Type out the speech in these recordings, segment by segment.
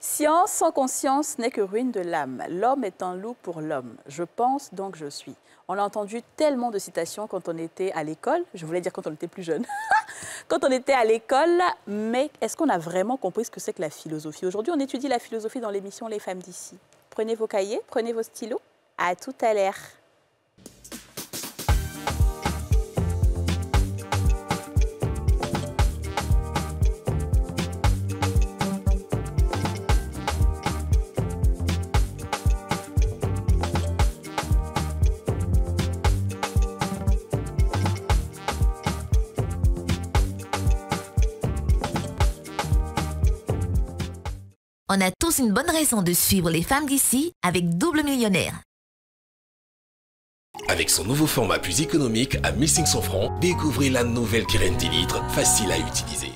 Science sans conscience n'est que ruine de l'âme. L'homme est un loup pour l'homme. Je pense, donc je suis. On a entendu tellement de citations quand on était à l'école. Je voulais dire quand on était plus jeune. Quand on était à l'école, mais est-ce qu'on a vraiment compris ce que c'est que la philosophie? Aujourd'hui, on étudie la philosophie dans l'émission Les Femmes d'ici. Prenez vos cahiers, prenez vos stylos. À tout à l'heure. On a tous une bonne raison de suivre les femmes d'ici avec Double Millionnaire. Avec son nouveau format plus économique à 1500 francs, découvrez la nouvelle Kiren 10 litres, facile à utiliser.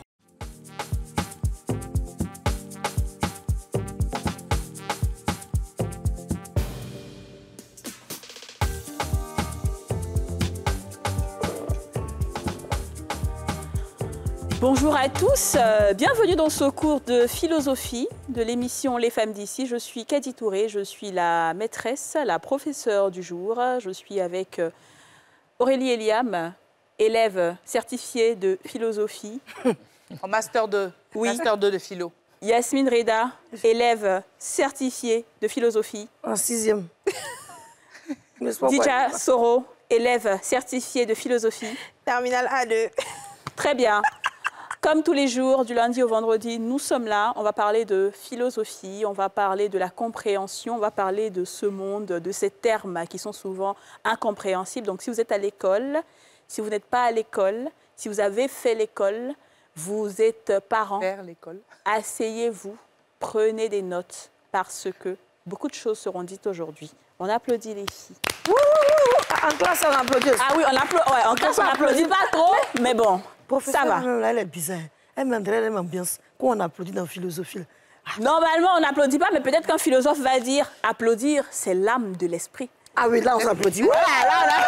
Bonjour à tous, bienvenue dans ce cours de philosophie de l'émission Les Femmes d'ici. Je suis Kadi Touré, je suis la maîtresse, la professeure du jour. Je suis avec Aurélie Eliam, élève certifiée de philosophie. En Master 2, Oui. Master 2 de philo. Yasmine Reda, élève certifiée de philosophie. En 6e. Dija Soro, élève certifiée de philosophie. Terminal A2. Très bien. Comme tous les jours, du lundi au vendredi, nous sommes là. On va parler de philosophie, on va parler de la compréhension, on va parler de ce monde, de ces termes qui sont souvent incompréhensibles. Donc, si vous êtes à l'école, si vous n'êtes pas à l'école, si vous avez fait l'école, vous êtes parents, Vers l'école. asseyez-vous, prenez des notes parce que beaucoup de choses seront dites aujourd'hui. On applaudit les filles. En classe, on applaudit. Ah oui, en classe, on n'applaudit pas trop, mais bon, Professeur, ça va. même là, elle est bizarre. Elle met la même ambiance qu'on applaudit dans la philosophie. Normalement, on n'applaudit pas, mais peut-être qu'un philosophe va dire applaudir, c'est l'âme de l'esprit. Ah oui, là, on s'applaudit. Ouais, là.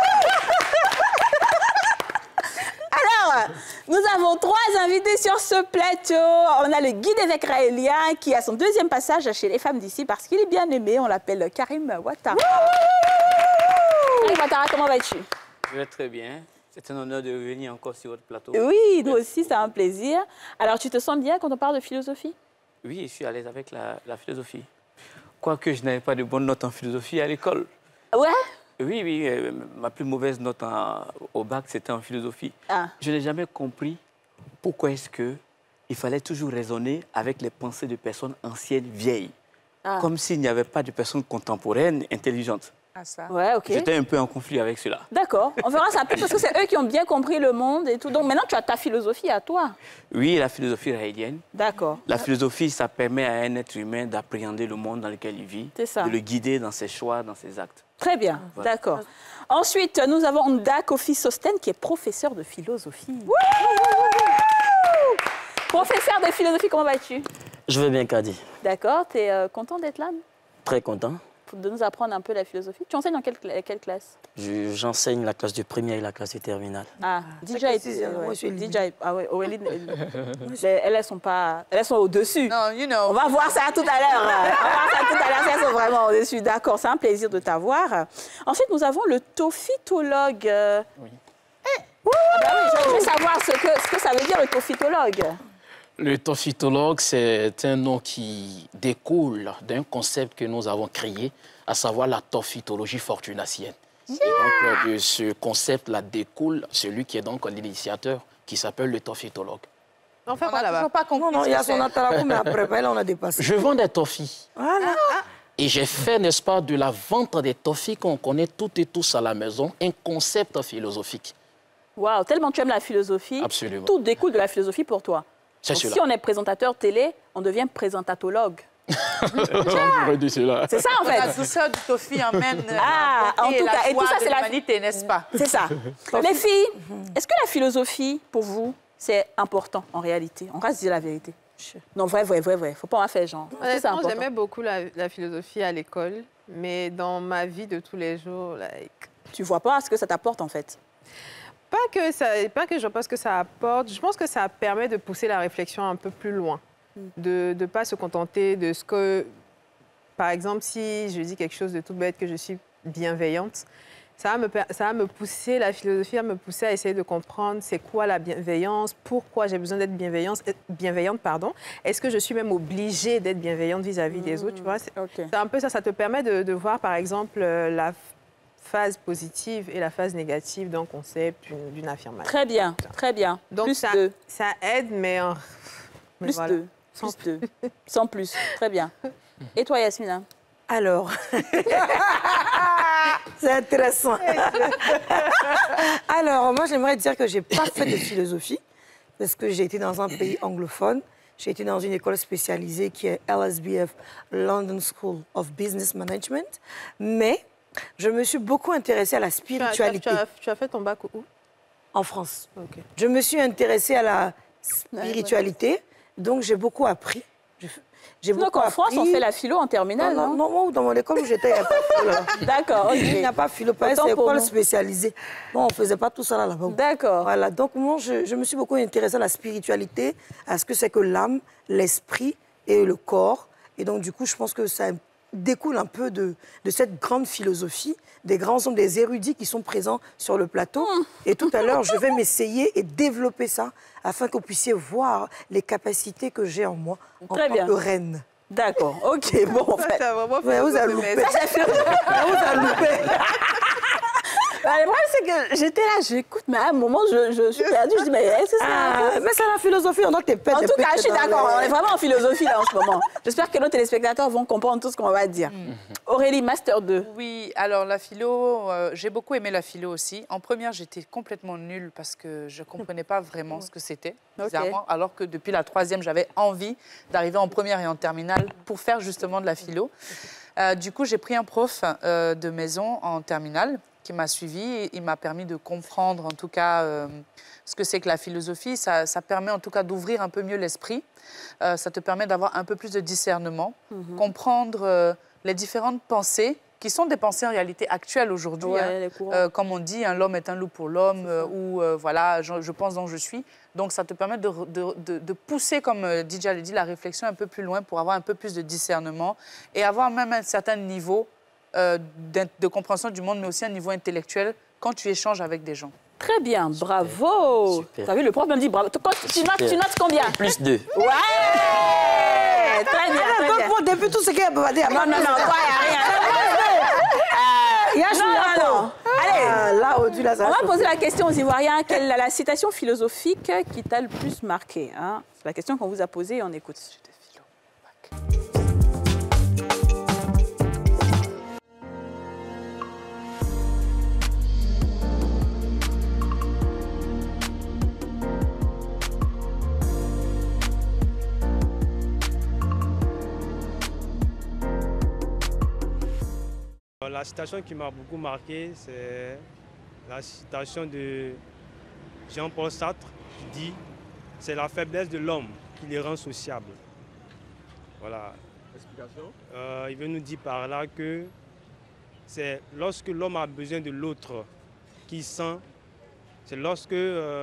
Alors, nous avons 3 invités sur ce plateau. On a le guide ézéchiélien qui a son 2e passage chez les femmes d'ici parce qu'il est bien aimé. On l'appelle Karim Ouattara. Karim Ouattara, comment vas-tu? Je vais très bien. C'est un honneur de revenir encore sur votre plateau. Oui, nous aussi, c'est un plaisir. Alors, tu te sens bien quand on parle de philosophie? Oui, je suis à l'aise avec la philosophie. Quoique je n'avais pas de bonnes notes en philosophie à l'école. Ouais? Oui, ma plus mauvaise note au bac, c'était en philosophie. Ah. Je n'ai jamais compris pourquoi est-ce qu'il fallait toujours raisonner avec les pensées de personnes anciennes, vieilles. Ah. Comme s'il n'y avait pas de personnes contemporaines, intelligentes. Ah, ça. Ouais, ok. J'étais un peu en conflit avec cela. D'accord. On verra ça plus parce que c'est eux qui ont bien compris le monde et tout. Donc maintenant, tu as ta philosophie à toi. Oui, la philosophie raélienne. D'accord. La philosophie, ça permet à un être humain d'appréhender le monde dans lequel il vit, C'est ça. de le guider dans ses choix, dans ses actes. Très bien, Voilà. d'accord. Ensuite, nous avons Nda Kofi Sosten qui est professeur de philosophie. Professeur de philosophie, comment vas-tu? Je vais bien, Kadi. D'accord, tu es content d'être là? Très content. De nous apprendre un peu la philosophie. Tu enseignes dans quelle classe? J'enseigne la classe de première et la classe de terminale. Ah, DJ, sixième, moi, je suis DJ, ah ouais, Aurélie, elles sont pas, elles sont au-dessus. Non, you know. On va voir ça tout à l'heure. On va voir ça tout à l'heure, si elles sont vraiment au-dessus. D'accord, c'est un plaisir de t'avoir. Ensuite, nous avons le tophytologue. Oui. Ah bah oui, je veux savoir ce que ça veut dire, le tophytologue. Le tophytologue, c'est un nom qui découle d'un concept que nous avons créé, à savoir la tophytologie fortunacienne. Et donc, de ce concept-là découle celui qui est donc l'initiateur, qui s'appelle le tophytologue. On n'a toujours pas compris. Non, il y a ce que son c'est. atarakou, mais après, là, on a dépassé. Je vends des toffis. Voilà. Et j'ai fait, n'est-ce pas, de la vente des toffis qu'on connaît toutes et tous à la maison, un concept philosophique. Waouh, tellement tu aimes la philosophie. Absolument. Tout découle de la philosophie pour toi. C'est Donc, cela. si on est présentateur télé, on devient présentatologue. J'aurais dit cela. C'est ça, en La fait. douceur du tofi emmène Ah, la en beauté tout et cas, la et tout joie ça, de c'est la- l'humanité, n'est-ce pas? C'est ça. Les filles, est-ce que la philosophie, pour vous, c'est important en réalité? On reste dire la vérité. Non, vrai. Faut pas en faire genre. Est-ce que c'est Honnêtement, important? j'aimais beaucoup la philosophie à l'école, mais dans ma vie de tous les jours, Tu vois pas ce que ça t'apporte, en fait. pas que je pense que ça apporte, je pense que ça permet de pousser la réflexion un peu plus loin. de ne pas se contenter de ce que... Par exemple, si je dis quelque chose de tout bête, que je suis bienveillante, ça va me pousser, la philosophie va me pousser à essayer de comprendre c'est quoi la bienveillance, pourquoi j'ai besoin d'être bienveillante, pardon. Est-ce que je suis même obligée d'être bienveillante vis-à-vis des autres, tu vois? C'est un peu ça, ça te permet de voir, par exemple, la phase positive et la phase négative d'un concept, d'une affirmation. Très bien, très bien. Donc plus deux. Ça aide, mais plus voilà. deux. Plus deux. Sans plus. Très bien. Et toi, Yasmina? Alors, c'est intéressant. Alors, moi, j'aimerais dire que je n'ai pas fait de philosophie parce que j'ai été dans un pays anglophone. J'ai été dans une école spécialisée qui est LSBF, London School of Business Management. Mais je me suis beaucoup intéressée à la spiritualité. Tu as fait ton bac où? En France. Okay. Je me suis intéressée à la spiritualité, donc j'ai beaucoup appris. Donc en France, on fait la philo en terminale, non? Non, dans mon école où j'étais, il n'y a pas de philo. D'accord, ok. Il n'y a pas de philo, c'est une école spécialisée. Bon, on ne faisait pas tout ça là-bas. D'accord. Voilà, donc moi, je me suis beaucoup intéressée à la spiritualité, à ce que c'est que l'âme, l'esprit et le corps. Et donc, du coup, je pense que ça découle un peu de cette grande philosophie, des grands hommes, des érudits qui sont présents sur le plateau. Et tout à l'heure, je vais m'essayer et développer ça afin que vous puissiez voir les capacités que j'ai en moi en tant que reine. D'accord, ok, bon, en fait. Vous avez loupé. Vous avez loupé. Le problème, c'est que j'étais là, j'écoute, mais à un moment, je suis perdue. Je dis, mais est-ce que c'est mais c'est la philosophie, on doit te perdre. En tout cas, je suis d'accord, on est vraiment en philosophie là en ce moment. J'espère que nos téléspectateurs vont comprendre tout ce qu'on va dire. Aurélie, Master 2. Oui, alors la philo, j'ai beaucoup aimé la philo aussi. En première, j'étais complètement nulle parce que je ne comprenais pas vraiment ce que c'était, bizarrement, alors que depuis la troisième, j'avais envie d'arriver en première et en terminale pour faire justement de la philo. Du coup, j'ai pris un prof de maison en terminale qui m'a suivi et il m'a permis de comprendre en tout cas ce que c'est que la philosophie. Ça permet en tout cas d'ouvrir un peu mieux l'esprit. Ça te permet d'avoir un peu plus de discernement, comprendre les différentes pensées qui sont des pensées en réalité actuelles aujourd'hui. Comme on dit, l'homme est un loup pour l'homme ou voilà, je pense donc je suis. Donc ça te permet de pousser, comme Didier l'a dit, la réflexion un peu plus loin pour avoir un peu plus de discernement et avoir même un certain niveau de compréhension du monde, mais aussi un niveau intellectuel quand tu échanges avec des gens. Très bien, bravo. Tu as vu, le prof me dit bravo. Tu notes combien? Plus 2. Ouais. Très bien, très bien. Donc, depuis tout ce qu'elle a dit, non, toi, il n'y a rien. Non. Allez, là, on va poser la question aux Ivoiriens. Quelle est la citation philosophique qui t'a le plus marqué, hein? C'est la question qu'on vous a posée et on écoute. La citation qui m'a beaucoup marqué, c'est la citation de Jean-Paul Sartre qui dit « C'est la faiblesse de l'homme qui les rend sociables ». Voilà. Explication? Il veut nous dire par là que c'est lorsque l'homme a besoin de l'autre qu'il sent, c'est lorsque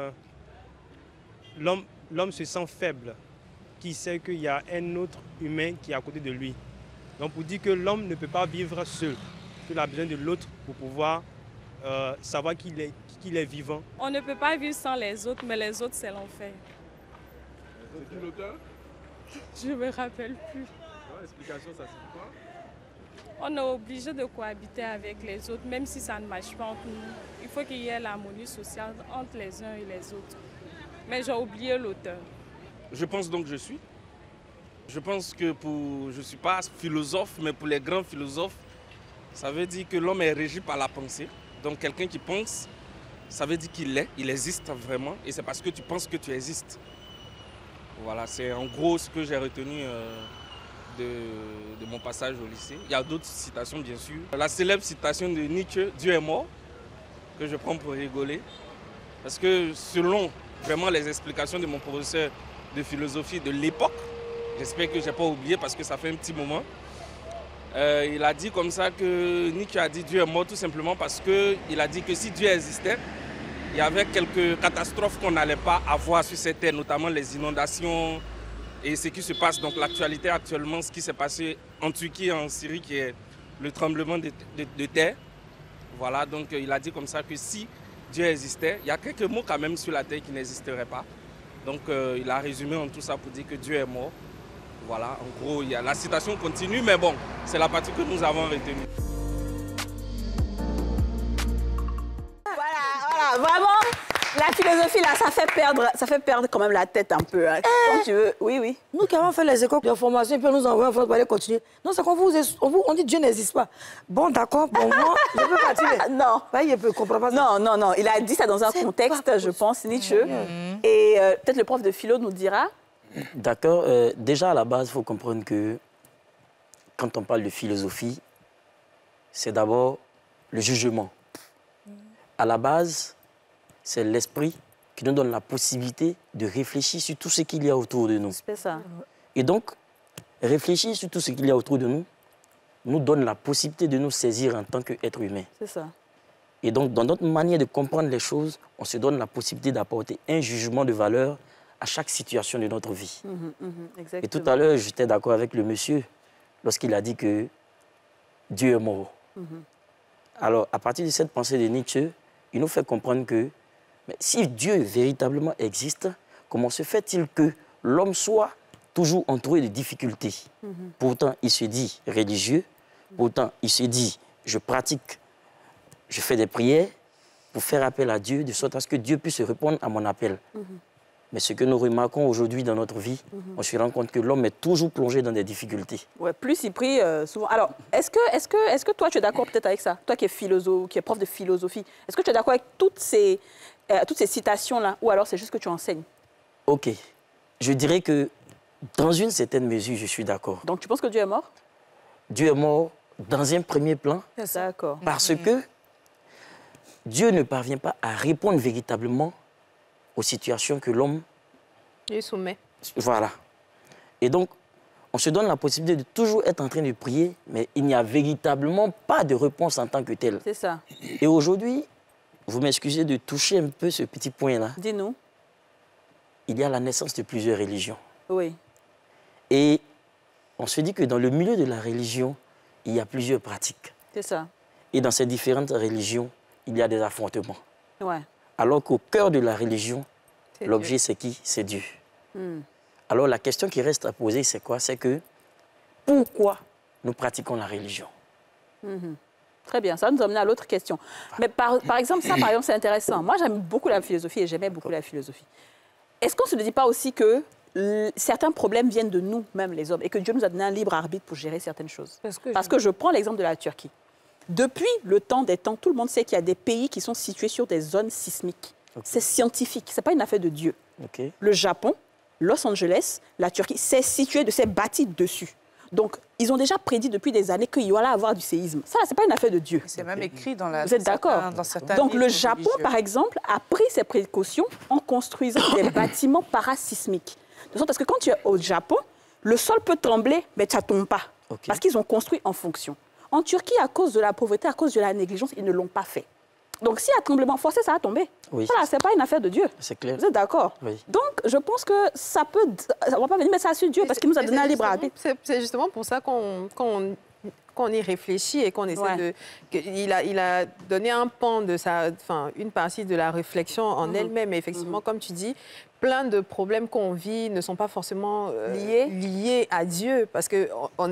l'homme se sent faible, qu'il sait qu'il y a un autre humain qui est à côté de lui. Donc pour dire que l'homme ne peut pas vivre seul. Il a besoin de l'autre pour pouvoir savoir qu'il est vivant. On ne peut pas vivre sans les autres, mais les autres, c'est l'enfer. C'est qui l'auteur? Je ne me rappelle plus. Explication, ça c'est quoi? On est obligé de cohabiter avec les autres, même si ça ne marche pas entre nous. Il faut qu'il y ait l'harmonie sociale entre les uns et les autres. Mais j'ai oublié l'auteur. Je pense donc que je suis. Je pense que je ne suis pas philosophe, mais pour les grands philosophes, ça veut dire que l'homme est régi par la pensée. Donc quelqu'un qui pense, ça veut dire qu'il existe vraiment. Et c'est parce que tu penses que tu existes. Voilà, c'est en gros ce que j'ai retenu de mon passage au lycée. Il y a d'autres citations, bien sûr. La célèbre citation de Nietzsche, Dieu est mort, que je prends pour rigoler. Parce que selon vraiment les explications de mon professeur de philosophie de l'époque, j'espère que je n'ai pas oublié parce que ça fait un petit moment, il a dit comme ça que Nietzsche a dit Dieu est mort tout simplement parce qu'il a dit que si Dieu existait, il y avait quelques catastrophes qu'on n'allait pas avoir sur cette terre, notamment les inondations, et ce qui se passe, donc l'actualité actuellement, ce qui s'est passé en Turquie et en Syrie, qui est le tremblement de terre. Voilà, donc il a dit comme ça que si Dieu existait, il y a quelques mots quand même sur la terre qui n'existeraient pas. Donc il a résumé en tout ça pour dire que Dieu est mort. Voilà, en gros, la citation continue, mais bon, c'est la partie que nous avons retenue. Voilà, vraiment, la philosophie, là, ça fait perdre quand même la tête un peu. Hein. Quand tu veux, oui. Nous qui avons fait les écoles de formation, et puis on nous envoie en France pour aller continuer. Non, c'est qu'on on dit Dieu n'existe pas. Bon, d'accord, bon, moi, je peux partir. Non. Il peut comprendre pas ça. Non, il a dit ça dans un contexte, je pense, Nietzsche. Et peut-être le prof de philo nous dira. D'accord. Déjà, à la base, il faut comprendre que quand on parle de philosophie, c'est d'abord le jugement. À la base, c'est l'esprit qui nous donne la possibilité de réfléchir sur tout ce qu'il y a autour de nous. C'est ça. Et donc, réfléchir sur tout ce qu'il y a autour de nous nous donne la possibilité de nous saisir en tant qu'être humain. C'est ça. Et donc, dans notre manière de comprendre les choses, on se donne la possibilité d'apporter un jugement de valeur à chaque situation de notre vie. Exactement. Et tout à l'heure, j'étais d'accord avec le monsieur lorsqu'il a dit que Dieu est mort. Alors, à partir de cette pensée de Nietzsche, il nous fait comprendre que mais si Dieu véritablement existe, comment se fait-il que l'homme soit toujours entouré de difficultés? Pourtant, il se dit religieux, pourtant, il se dit je pratique, je fais des prières pour faire appel à Dieu, de sorte à ce que Dieu puisse répondre à mon appel. Mais ce que nous remarquons aujourd'hui dans notre vie, on se rend compte que l'homme est toujours plongé dans des difficultés. Ouais, plus il prie souvent. Alors, est-ce que toi, tu es d'accord peut-être avec ça? Toi qui es philosophe, qui es prof de philosophie, est-ce que tu es d'accord avec toutes ces citations-là? Ou alors c'est juste que tu enseignes? Ok. Je dirais que dans une certaine mesure, je suis d'accord. Donc tu penses que Dieu est mort? Dieu est mort dans un premier plan. D'accord. Parce que Dieu ne parvient pas à répondre véritablement aux situations que l'homme lui soumet. Voilà. Et donc, on se donne la possibilité de toujours être en train de prier, mais il n'y a véritablement pas de réponse en tant que telle. C'est ça. Et aujourd'hui, vous m'excusez de toucher un peu ce petit point-là. Dis-nous. Il y a la naissance de plusieurs religions. Oui. Et on se dit que dans le milieu de la religion, il y a plusieurs pratiques. C'est ça. Et dans ces différentes religions, il y a des affrontements. Ouais. Alors qu'au cœur de la religion, l'objet, c'est qui? C'est Dieu. Alors la question qui reste à poser, c'est quoi? C'est que pourquoi nous pratiquons la religion? Très bien, ça va nous amener à l'autre question. Mais par exemple, ça, c'est intéressant. Moi, j'aime beaucoup la philosophie et j'aimais beaucoup la philosophie. Est-ce qu'on ne se dit pas aussi que certains problèmes viennent de nous-mêmes, les hommes, et que Dieu nous a donné un libre arbitre pour gérer certaines choses? Parce que je prends l'exemple de la Turquie. Depuis le temps des temps, tout le monde sait qu'il y a des pays qui sont situés sur des zones sismiques. C'est scientifique, ce n'est pas une affaire de Dieu. Le Japon, Los Angeles, la Turquie, c'est situé, c'est bâti dessus. Donc, ils ont déjà prédit depuis des années qu'il y allait avoir du séisme. Ça, ce n'est pas une affaire de Dieu. C'est même écrit dans la... Vous êtes d'accord? Donc, le Japon, par exemple, a pris ses précautions en construisant des bâtiments parasismiques. De sorte parce que quand tu es au Japon, le sol peut trembler, mais ça ne tombe pas. Parce qu'ils ont construit en fonction. En Turquie, à cause de la pauvreté, à cause de la négligence, ils ne l'ont pas fait. Donc, s'il y a tremblement forcé, ça va tomber. Oui. Voilà, ce n'est pas une affaire de Dieu. C'est clair. Vous êtes d'accord? Oui. Donc, je pense que ça peut... Ça ne va pas venir, mais ça sur Dieu, parce qu'il nous a donné un libre arbitre. C'est justement pour ça qu'on y réfléchit et qu'on essaie de... Il a donné un pan de une partie de la réflexion en elle-même. Et effectivement, comme tu dis, plein de problèmes qu'on vit ne sont pas forcément liés à Dieu. Parce que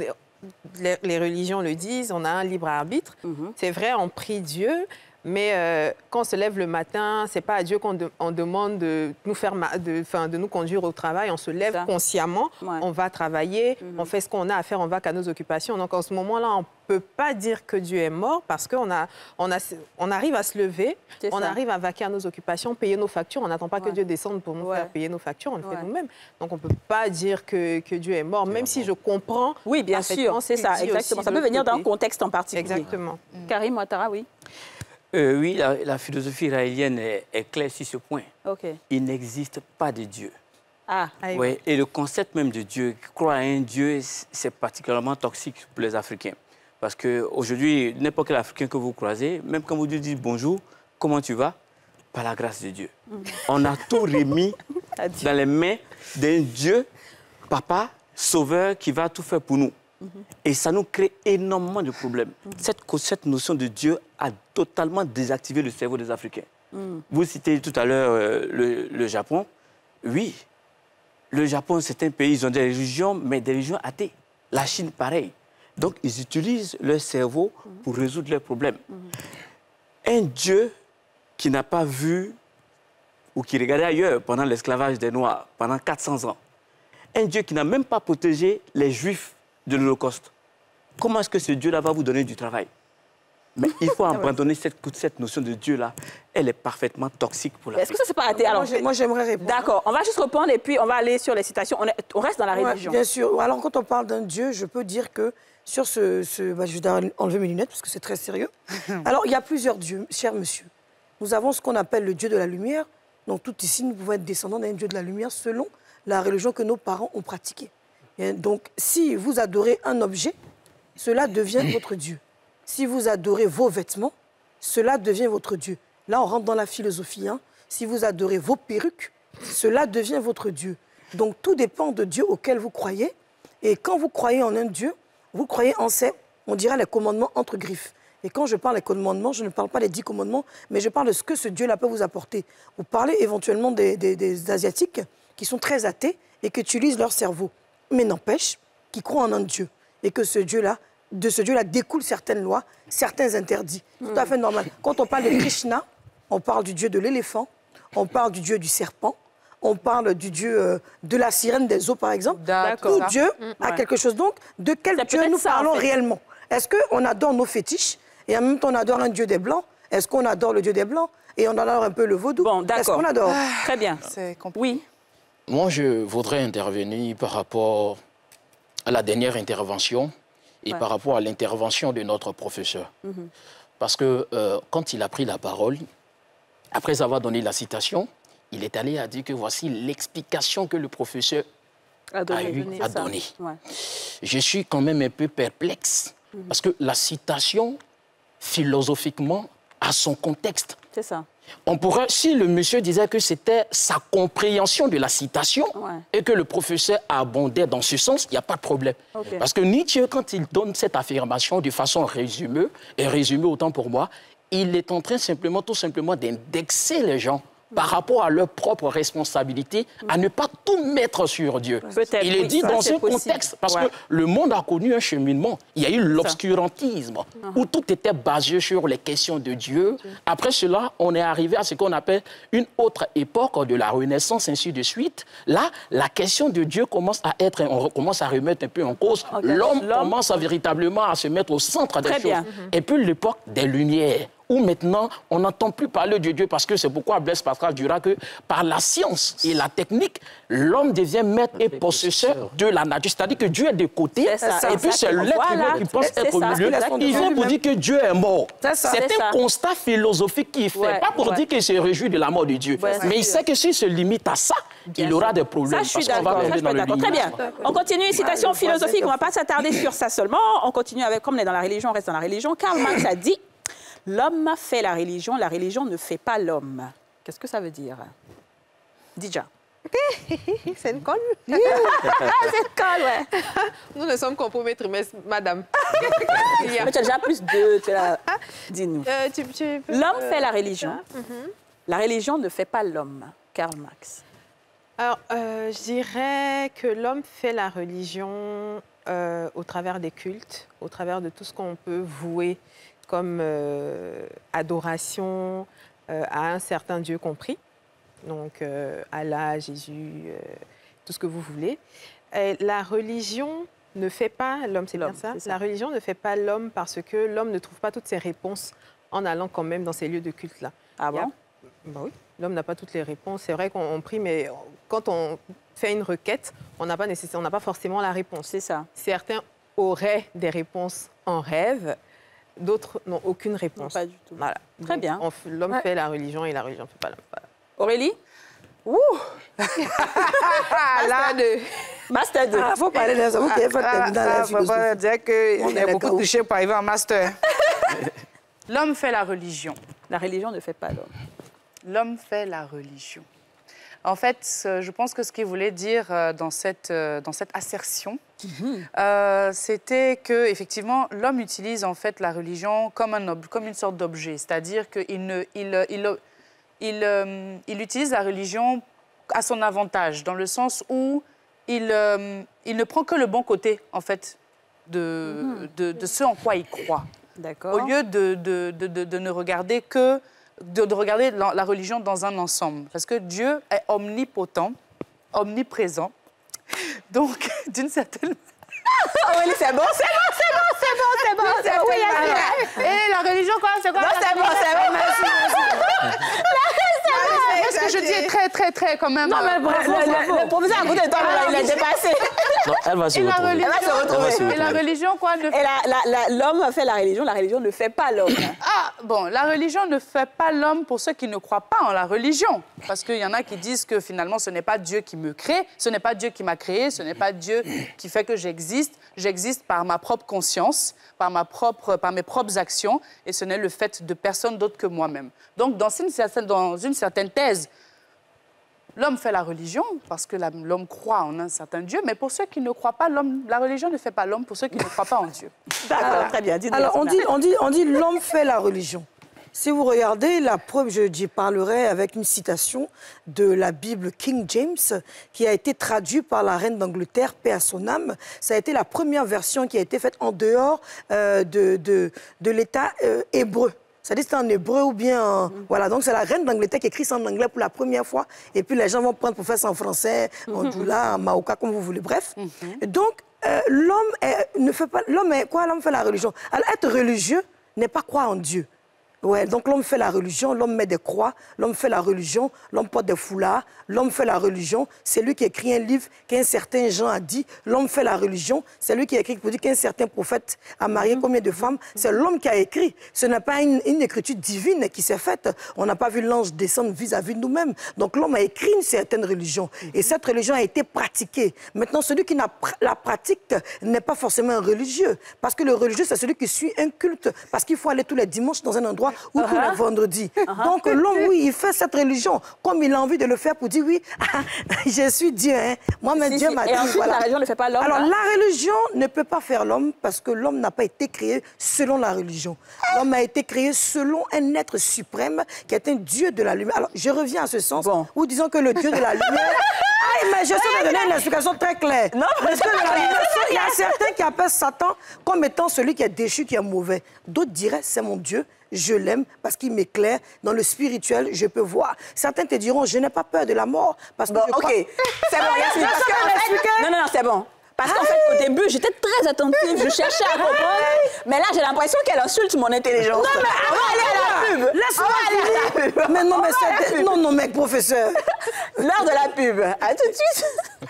les religions le disent, on a un libre arbitre. C'est vrai, on prie Dieu. Mais quand on se lève le matin, ce n'est pas à Dieu qu'on demande de nous conduire au travail. On se lève consciemment, on va travailler, on fait ce qu'on a à faire, on va qu'à nos occupations. Donc, en ce moment-là, on ne peut pas dire que Dieu est mort parce qu'on arrive à se lever, on arrive à vaquer à nos occupations, payer nos factures. On n'attend pas que Dieu descende pour nous faire payer nos factures, on le fait nous-mêmes. Donc, on ne peut pas dire que Dieu est mort, même si je comprends. Oui, bien sûr, c'est ça, exactement. Ça peut venir d'un contexte en particulier. Exactement. Karim Ouattara, oui. Oui, la philosophie raélienne est claire sur ce point. Il n'existe pas de Dieu. Ouais, et le concept même de Dieu, croire à un Dieu, c'est particulièrement toxique pour les Africains. Parce qu'aujourd'hui, n'importe quel Africain que vous croisez, même quand vous dites bonjour, comment tu vas? Par la grâce de Dieu. On a tout remis dans les mains d'un Dieu papa, sauveur, qui va tout faire pour nous. Et ça nous crée énormément de problèmes. Cette notion de Dieu a totalement désactivé le cerveau des Africains. Vous citez tout à l'heure le Japon. Oui, le Japon, c'est un pays, ils ont des religions, mais des religions athées. La Chine, pareil. Donc, ils utilisent leur cerveau pour résoudre leurs problèmes. Un Dieu qui n'a pas vu ou qui regardait ailleurs pendant l'esclavage des Noirs, pendant 400 ans. Un Dieu qui n'a même pas protégé les Juifs de l'Holocauste. Comment est-ce que ce Dieu-là va vous donner du travail? Mais il faut abandonner cette notion de Dieu-là. Elle est parfaitement toxique pour la vie. Est-ce que ça, c'est pas athée? Alors, moi, j'aimerais répondre. D'accord, on va juste répondre et puis on va aller sur les citations. On reste dans la religion. Bien sûr. Alors, quand on parle d'un Dieu, je peux dire que sur je vais enlever mes lunettes parce que c'est très sérieux. Alors, il y a plusieurs dieux, cher monsieur. Nous avons ce qu'on appelle le Dieu de la lumière. Donc, tout ici, nous pouvons être descendants d'un Dieu de la lumière selon la religion que nos parents ont pratiquée. Donc, si vous adorez un objet, cela devient votre Dieu. Si vous adorez vos vêtements, cela devient votre Dieu. Là, on rentre dans la philosophie. Si vous adorez vos perruques, cela devient votre Dieu. Donc, tout dépend de Dieu auquel vous croyez. Et quand vous croyez en un Dieu, vous croyez en on dirait les commandements entre griffes. Et quand je parle des commandements, je ne parle pas des 10 commandements, mais je parle de ce que ce Dieu-là peut vous apporter. Vous parlez éventuellement des Asiatiques qui sont très athées et qui utilisent leur cerveau. Mais n'empêche qu'ils croient en un Dieu. Et que ce Dieu-là, de ce Dieu-là découlent certaines lois, certains interdits. Tout à fait normal. Quand on parle de Krishna, on parle du Dieu de l'éléphant, on parle du Dieu du serpent, on parle du Dieu de la sirène des eaux, par exemple. Tout Dieu a quelque chose. Donc, de quel Dieu nous parlons réellement? Est-ce qu'on adore nos fétiches et en même temps on adore un Dieu des Blancs? Est-ce qu'on adore le Dieu des Blancs et on adore un peu le vaudou? Bon, d'accord. Est-ce qu'on adore? Très bien. Oui. Moi, je voudrais intervenir par rapport à la dernière intervention et par rapport à l'intervention de notre professeur. Parce que quand il a pris la parole, après avoir donné la citation, il est allé à dire que voici l'explication que le professeur a donné. Je suis quand même un peu perplexe parce que la citation, philosophiquement, a son contexte. C'est ça. On pourrait, si le monsieur disait que c'était sa compréhension de la citation et que le professeur abondait dans ce sens, il n'y a pas de problème. Parce que Nietzsche, quand il donne cette affirmation de façon résumée, et résumée autant pour moi, il est en train tout simplement d'indexer les gens par rapport à leur propre responsabilité, à ne pas tout mettre sur Dieu. Il est dit dans un contexte, parce que le monde a connu un cheminement. Il y a eu l'obscurantisme, où tout était basé sur les questions de Dieu. Après cela, on est arrivé à ce qu'on appelle une autre époque de la Renaissance, ainsi de suite. Là, la question de Dieu commence à être, on commence à remettre un peu en cause. L'homme commence véritablement à se mettre au centre des choses. Et puis l'époque des Lumières, où maintenant, on n'entend plus parler de Dieu, parce que c'est pourquoi Blaise Pascal dira que par la science et la technique, l'homme devient maître et possesseur de la nature. C'est-à-dire que Dieu est de côté, et puis c'est l'être humain qui pense être au milieu. Il vient pour dire que Dieu est mort. C'est un constat philosophique qu'il fait, pas pour dire qu'il se réjouit de la mort de Dieu. Mais il sait que s'il se limite à ça, il aura des problèmes. Ça, je suis d'accord. Très bien. On continue, une citation philosophique, on ne va pas s'attarder sur ça seulement. On continue avec, comme on est dans la religion, on reste dans la religion. Karl Marx a dit: l'homme fait la religion ne fait pas l'homme. Qu'est-ce que ça veut dire? Déjà. C'est une colle. C'est une colle, ouais. Nous ne sommes qu'en premier trimestre, madame. Mais tu as déjà plus de... Dis-nous. L'homme fait la religion. La religion ne fait pas l'homme. Karl Marx. Alors, je dirais que l'homme fait la religion au travers des cultes, au travers de tout ce qu'on peut vouer comme adoration à un certain Dieu compris. Donc, Allah, Jésus, tout ce que vous voulez. Et la religion ne fait pas l'homme, c'est bien ça? La religion ne fait pas l'homme parce que l'homme ne trouve pas toutes ses réponses en allant quand même dans ces lieux de culte-là. Ah bon? Bah oui, l'homme n'a pas toutes les réponses. C'est vrai qu'on prie, mais quand on fait une requête, on n'a pas forcément la réponse. C'est ça. Certains auraient des réponses en rêve, d'autres n'ont aucune réponse. Non, pas du tout. Voilà. Très bien. L'homme fait la religion et la religion ne fait pas l'homme. Voilà. Aurélie? Ouh! Master 2. Master 2. Il faut parler de ça. Il faut terminer dans la philosophie. Il faut dire qu'il est beaucoup touché pour arriver en master. L'homme fait la religion. La religion ne fait pas l'homme. L'homme fait la religion. En fait, je pense que ce qu'il voulait dire dans cette assertion, c'était que effectivement, l'homme utilise en fait la religion comme une sorte d'objet, c'est-à-dire qu'il utilise la religion à son avantage, dans le sens où il ne prend que le bon côté en fait de ce en quoi il croit. Au lieu de ne regarder que de regarder la religion dans un ensemble. Parce que Dieu est omnipotent, omniprésent. Donc, d'une certaine... oui, c'est bon, c'est bon, c'est bon, c'est bon, c'est bon. Oui, et la religion, quoi, c'est quoi? Non, c'est bon, c'est bon. Ce que je dis est très, très, quand même... Non, mais le professeur, à côté de toi, il a dépassé. Non, elle va se retrouver. Elle va se retrouver. Et la religion, quoi, l'homme fait la religion ne fait pas l'homme. Ah, bon, la religion ne fait pas l'homme pour ceux qui ne croient pas en la religion. Parce qu'il y en a qui disent que finalement, ce n'est pas Dieu qui me crée, ce n'est pas Dieu qui m'a créé, ce n'est pas Dieu qui fait que j'existe. J'existe par ma propre conscience, par mes propres actions, et ce n'est le fait de personne d'autre que moi-même. Donc, dans une certaine thèse, l'homme fait la religion parce que l'homme croit en un certain Dieu, mais pour ceux qui ne croient pas, la religion ne fait pas l'homme pour ceux qui ne croient pas en Dieu. D'accord, très bien. Alors, on dit l'homme fait la religion. Si vous regardez, la preuve, je parlerai avec une citation de la Bible King James, qui a été traduite par la reine d'Angleterre, paix à son âme. Ça a été la première version qui a été faite en dehors de l'État hébreu. C'est-à-dire que c'est en hébreu ou bien en... Voilà, donc c'est la reine d'Angleterre qui écrit ça en anglais pour la première fois. Et puis les gens vont prendre pour faire ça en français, en djoula, en maoka, comme vous voulez. Bref. Donc, l'homme est quoi? L'homme fait la religion. Alors, être religieux n'est pas croire en Dieu. Ouais, donc l'homme fait la religion, l'homme met des croix, l'homme fait la religion, l'homme porte des foulards, l'homme fait la religion. C'est lui qui écrit un livre qu'un certain Jean a dit. L'homme fait la religion. C'est lui qui a écrit pour dire qu'un certain prophète a marié combien de femmes. C'est l'homme qui a écrit. Ce n'est pas une écriture divine qui s'est faite. On n'a pas vu l'ange descendre vis-à-vis de nous-mêmes. Donc l'homme a écrit une certaine religion. Et cette religion a été pratiquée. Maintenant, celui qui la pratique n'est pas forcément un religieux. Parce que le religieux, c'est celui qui suit un culte. Parce qu'il faut aller tous les dimanches dans un endroit ou tous les vendredis. Donc l'homme, oui, il fait cette religion comme il a envie de le faire pour dire, oui, je suis Dieu. Hein. Moi-même, Dieu m'a dit. Et ensuite, voilà. La religion ne fait pas l'homme. Alors, la religion ne peut pas faire l'homme parce que l'homme n'a pas été créé selon la religion. L'homme a été créé selon un être suprême qui est un Dieu de la lumière. Alors, je reviens à ce sens où disons que le Dieu de la lumière... mais je sais de donner une explication très claire. Non, parce que il y a certains qui appellent Satan comme étant celui qui est déchu, qui est mauvais. D'autres diraient, c'est mon Dieu, je l'aime parce qu'il m'éclaire. Dans le spirituel, je peux voir. Certains te diront, je n'ai pas peur de la mort parce que je crois... OK, c'est bon, Yasmine, parce que... Non, c'est bon. Parce qu'en fait, au début, j'étais très attentive, je cherchais à comprendre. Mais là, j'ai l'impression qu'elle insulte mon intelligence. Non, mais on va aller à la pub. Laisse-moi finir. Mais non, mais c'est... Non, mec, professeur. L'heure de la pub. À tout de suite.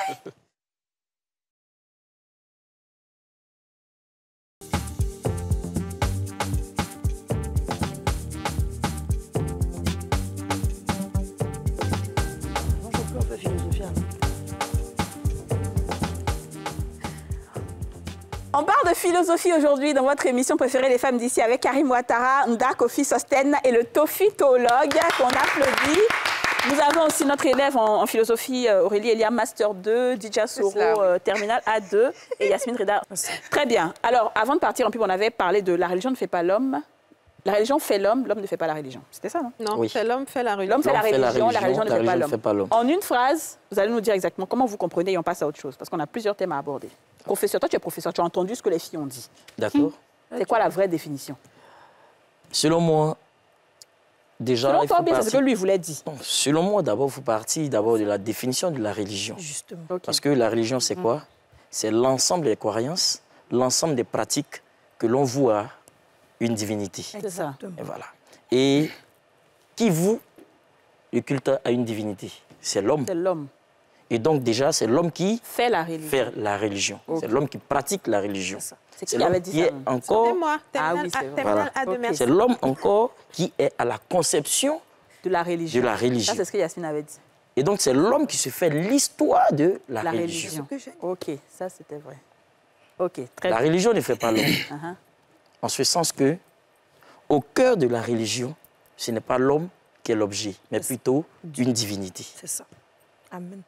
On parle de philosophie aujourd'hui dans votre émission préférée Les Femmes d'ici avec Karim Ouattara, Nda Kofi Sosten et le Tofitologue qu'on applaudit. Nous avons aussi notre élève en philosophie, Aurélie Elia, Master 2, Didja Soro, Terminal A2 et Yasmine Rida. Très bien. Alors, avant de partir en pub, on avait parlé de la religion ne fait pas l'homme. La religion fait l'homme, l'homme ne fait pas la religion. C'était ça, non? Non, oui. C'est l'homme fait la religion. L'homme fait la religion ne fait pas l'homme. En une phrase, vous allez nous dire exactement comment vous comprenez et on passe à autre chose, parce qu'on a plusieurs thèmes à aborder. Professeur, toi tu es professeur, tu as entendu ce que les filles ont dit. D'accord. C'est quoi la vraie définition? Selon moi, déjà... Selon toi, c'est ce que lui voulait dire. Non, selon moi, d'abord, il faut partir de la définition de la religion. Justement. Okay. Parce que la religion, c'est quoi? C'est l'ensemble des croyances, l'ensemble des pratiques que l'on voue à une divinité. C'est ça. Et voilà. Et qui voue le culte à une divinité? C'est l'homme. C'est l'homme. Et donc déjà, c'est l'homme qui fait la religion. Fait la religion. Okay. C'est l'homme qui pratique la religion. C'est qui avait dit ça? Encore... Ah oui, c'est vrai. Voilà. Okay. C'est l'homme encore qui est à la conception de la religion. Ça, c'est ce que Yasmine avait dit. Et donc, c'est l'homme qui se fait l'histoire de la religion. OK, ça, c'était vrai. OK, très bien. La religion ne fait pas l'homme. En ce sens que, au cœur de la religion, ce n'est pas l'homme qui est l'objet, mais plutôt une divinité. C'est ça. Amen.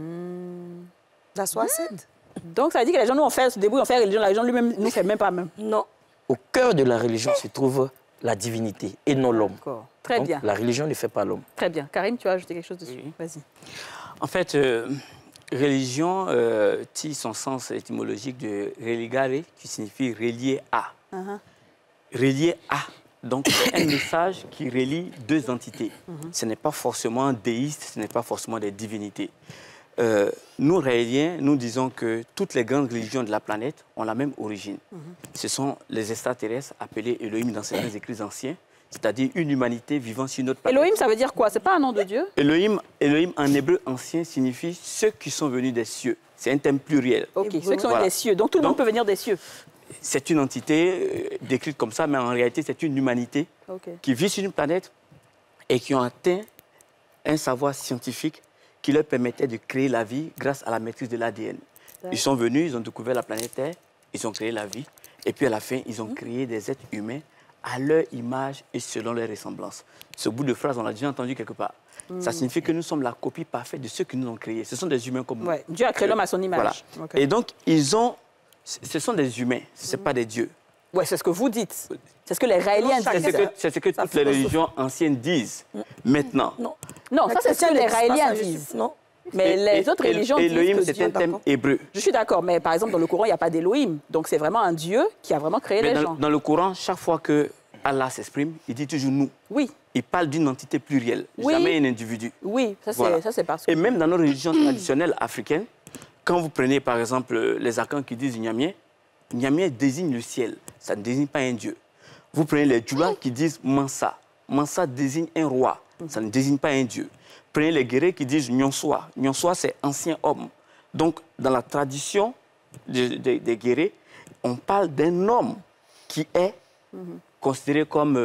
That's what I said. Donc, ça veut dire que les gens, nous, on se débrouille, on fait la religion. La religion lui-même, nous, ne fait même pas même. Non. Au cœur de la religion se trouve la divinité et non l'homme. Très bien. La religion ne fait pas l'homme. Très bien. Karine, tu as ajouté quelque chose dessus? Oui. Vas-y. En fait, religion tire son sens étymologique de religare, qui signifie relier à. Relier à. Donc, c'est un message qui relie deux entités. Ce n'est pas forcément déiste, ce n'est pas forcément des divinités. Nous, Raéliens, nous disons que toutes les grandes religions de la planète ont la même origine. Ce sont les extraterrestres appelés Elohim dans certains écrits anciens, c'est-à-dire une humanité vivant sur notre planète. Elohim, ça veut dire quoi? C'est pas un nom de Dieu? Elohim en hébreu ancien signifie ceux qui sont venus des cieux. C'est un thème pluriel. Ok, ceux qui sont venus des cieux. Donc tout le monde peut venir des cieux. C'est une entité décrite comme ça, mais en réalité, c'est une humanité qui vit sur une planète et qui ont atteint un savoir scientifique qui leur permettait de créer la vie grâce à la maîtrise de l'ADN. Ils sont venus, ils ont découvert la planète Terre, ils ont créé la vie, et puis à la fin, ils ont créé des êtres humains à leur image et selon leur ressemblance. Ce bout de phrase, on l'a déjà entendu quelque part. Ça signifie que nous sommes la copie parfaite de ceux qui nous ont créés. Ce sont des humains comme nous. Dieu a créé l'homme à son image. Voilà. Et donc, ce sont des humains, ce n'est pas des dieux. Oui, c'est ce que vous dites. C'est ce que les Raéliens disent. C'est ce que toutes les religions anciennes disent maintenant. Non, ça c'est ce que les Raéliens disent. Non. Mais les autres religions disent Elohim, que c'est Dieu... un thème hébreu. Je suis d'accord, mais par exemple, dans le Coran, il n'y a pas d'Elohim. Donc c'est vraiment un Dieu qui a vraiment créé les gens. Dans le Coran, chaque fois que Allah s'exprime, il dit toujours nous. Oui. Il parle d'une entité plurielle, jamais un individu. Oui, ça c'est parce que... Et même dans nos religions traditionnelles africaines, quand vous prenez par exemple les Akans qui disent Nyamien, Nyamien désigne le ciel, ça ne désigne pas un dieu. Vous prenez les Djoula qui disent Mansa, Mansa désigne un roi, ça ne désigne pas un dieu. Prenez les Guérés qui disent Nyonsoi, Nyonsoi c'est ancien homme. Donc dans la tradition des Guérés, on parle d'un homme qui est considéré comme,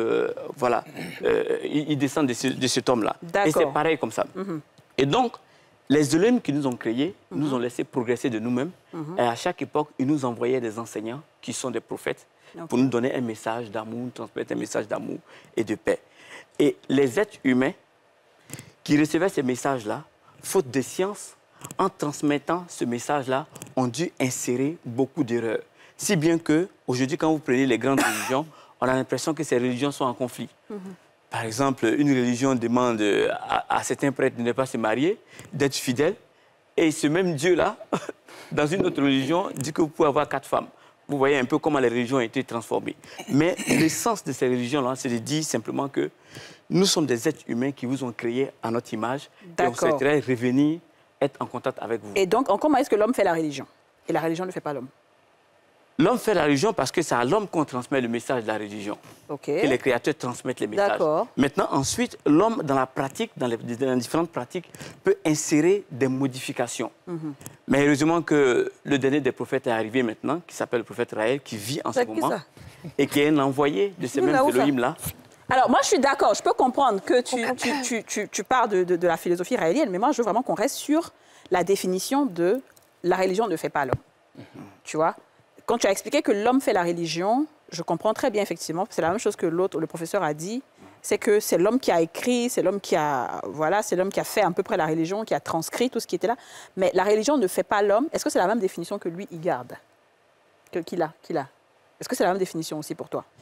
il descend de cet homme-là. Et c'est pareil comme ça. Et donc, les Elohim qui nous ont créés, nous ont laissé progresser de nous-mêmes. Et à chaque époque, ils nous envoyaient des enseignants qui sont des prophètes pour nous donner un message d'amour, transmettre un message d'amour et de paix. Et les êtres humains qui recevaient ces messages-là, faute de science, en transmettant ce message-là, ont dû insérer beaucoup d'erreurs. Si bien qu'aujourd'hui, quand vous prenez les grandes religions, on a l'impression que ces religions sont en conflit. Par exemple, une religion demande à certains prêtres de ne pas se marier, d'être fidèles. Et ce même Dieu-là, dans une autre religion, dit que vous pouvez avoir 4 femmes. Vous voyez un peu comment les religions ont été transformées. Mais l'essence de ces religions-là, c'est de dire simplement que nous sommes des êtres humains qui vous ont créés à notre image. Et on souhaiterait revenir, être en contact avec vous. Et donc, comment est-ce que l'homme fait la religion? Et la religion ne fait pas l'homme? L'homme fait la religion parce que c'est à l'homme qu'on transmet le message de la religion. Que les créateurs transmettent les messages. Maintenant, ensuite, l'homme, dans la pratique, dans les différentes pratiques, peut insérer des modifications. Mais heureusement que le dernier des prophètes est arrivé maintenant, qui s'appelle le prophète Raël, qui vit en ce moment, et qui est un envoyé de ces mêmes Elohim-là. Alors, moi, je suis d'accord. Je peux comprendre que tu parles de la philosophie raélienne, mais moi, je veux vraiment qu'on reste sur la définition de la religion ne fait pas l'homme. Tu vois? Quand tu as expliqué que l'homme fait la religion, je comprends très bien, effectivement. C'est la même chose que le professeur a dit. C'est que c'est l'homme qui a écrit, c'est l'homme qui a, c'est l'homme qui a fait à peu près la religion, qui a transcrit tout ce qui était là. Mais la religion ne fait pas l'homme. Est-ce que c'est la même définition que lui, il garde? Qu'il a? Est-ce que c'est la même définition aussi pour toi?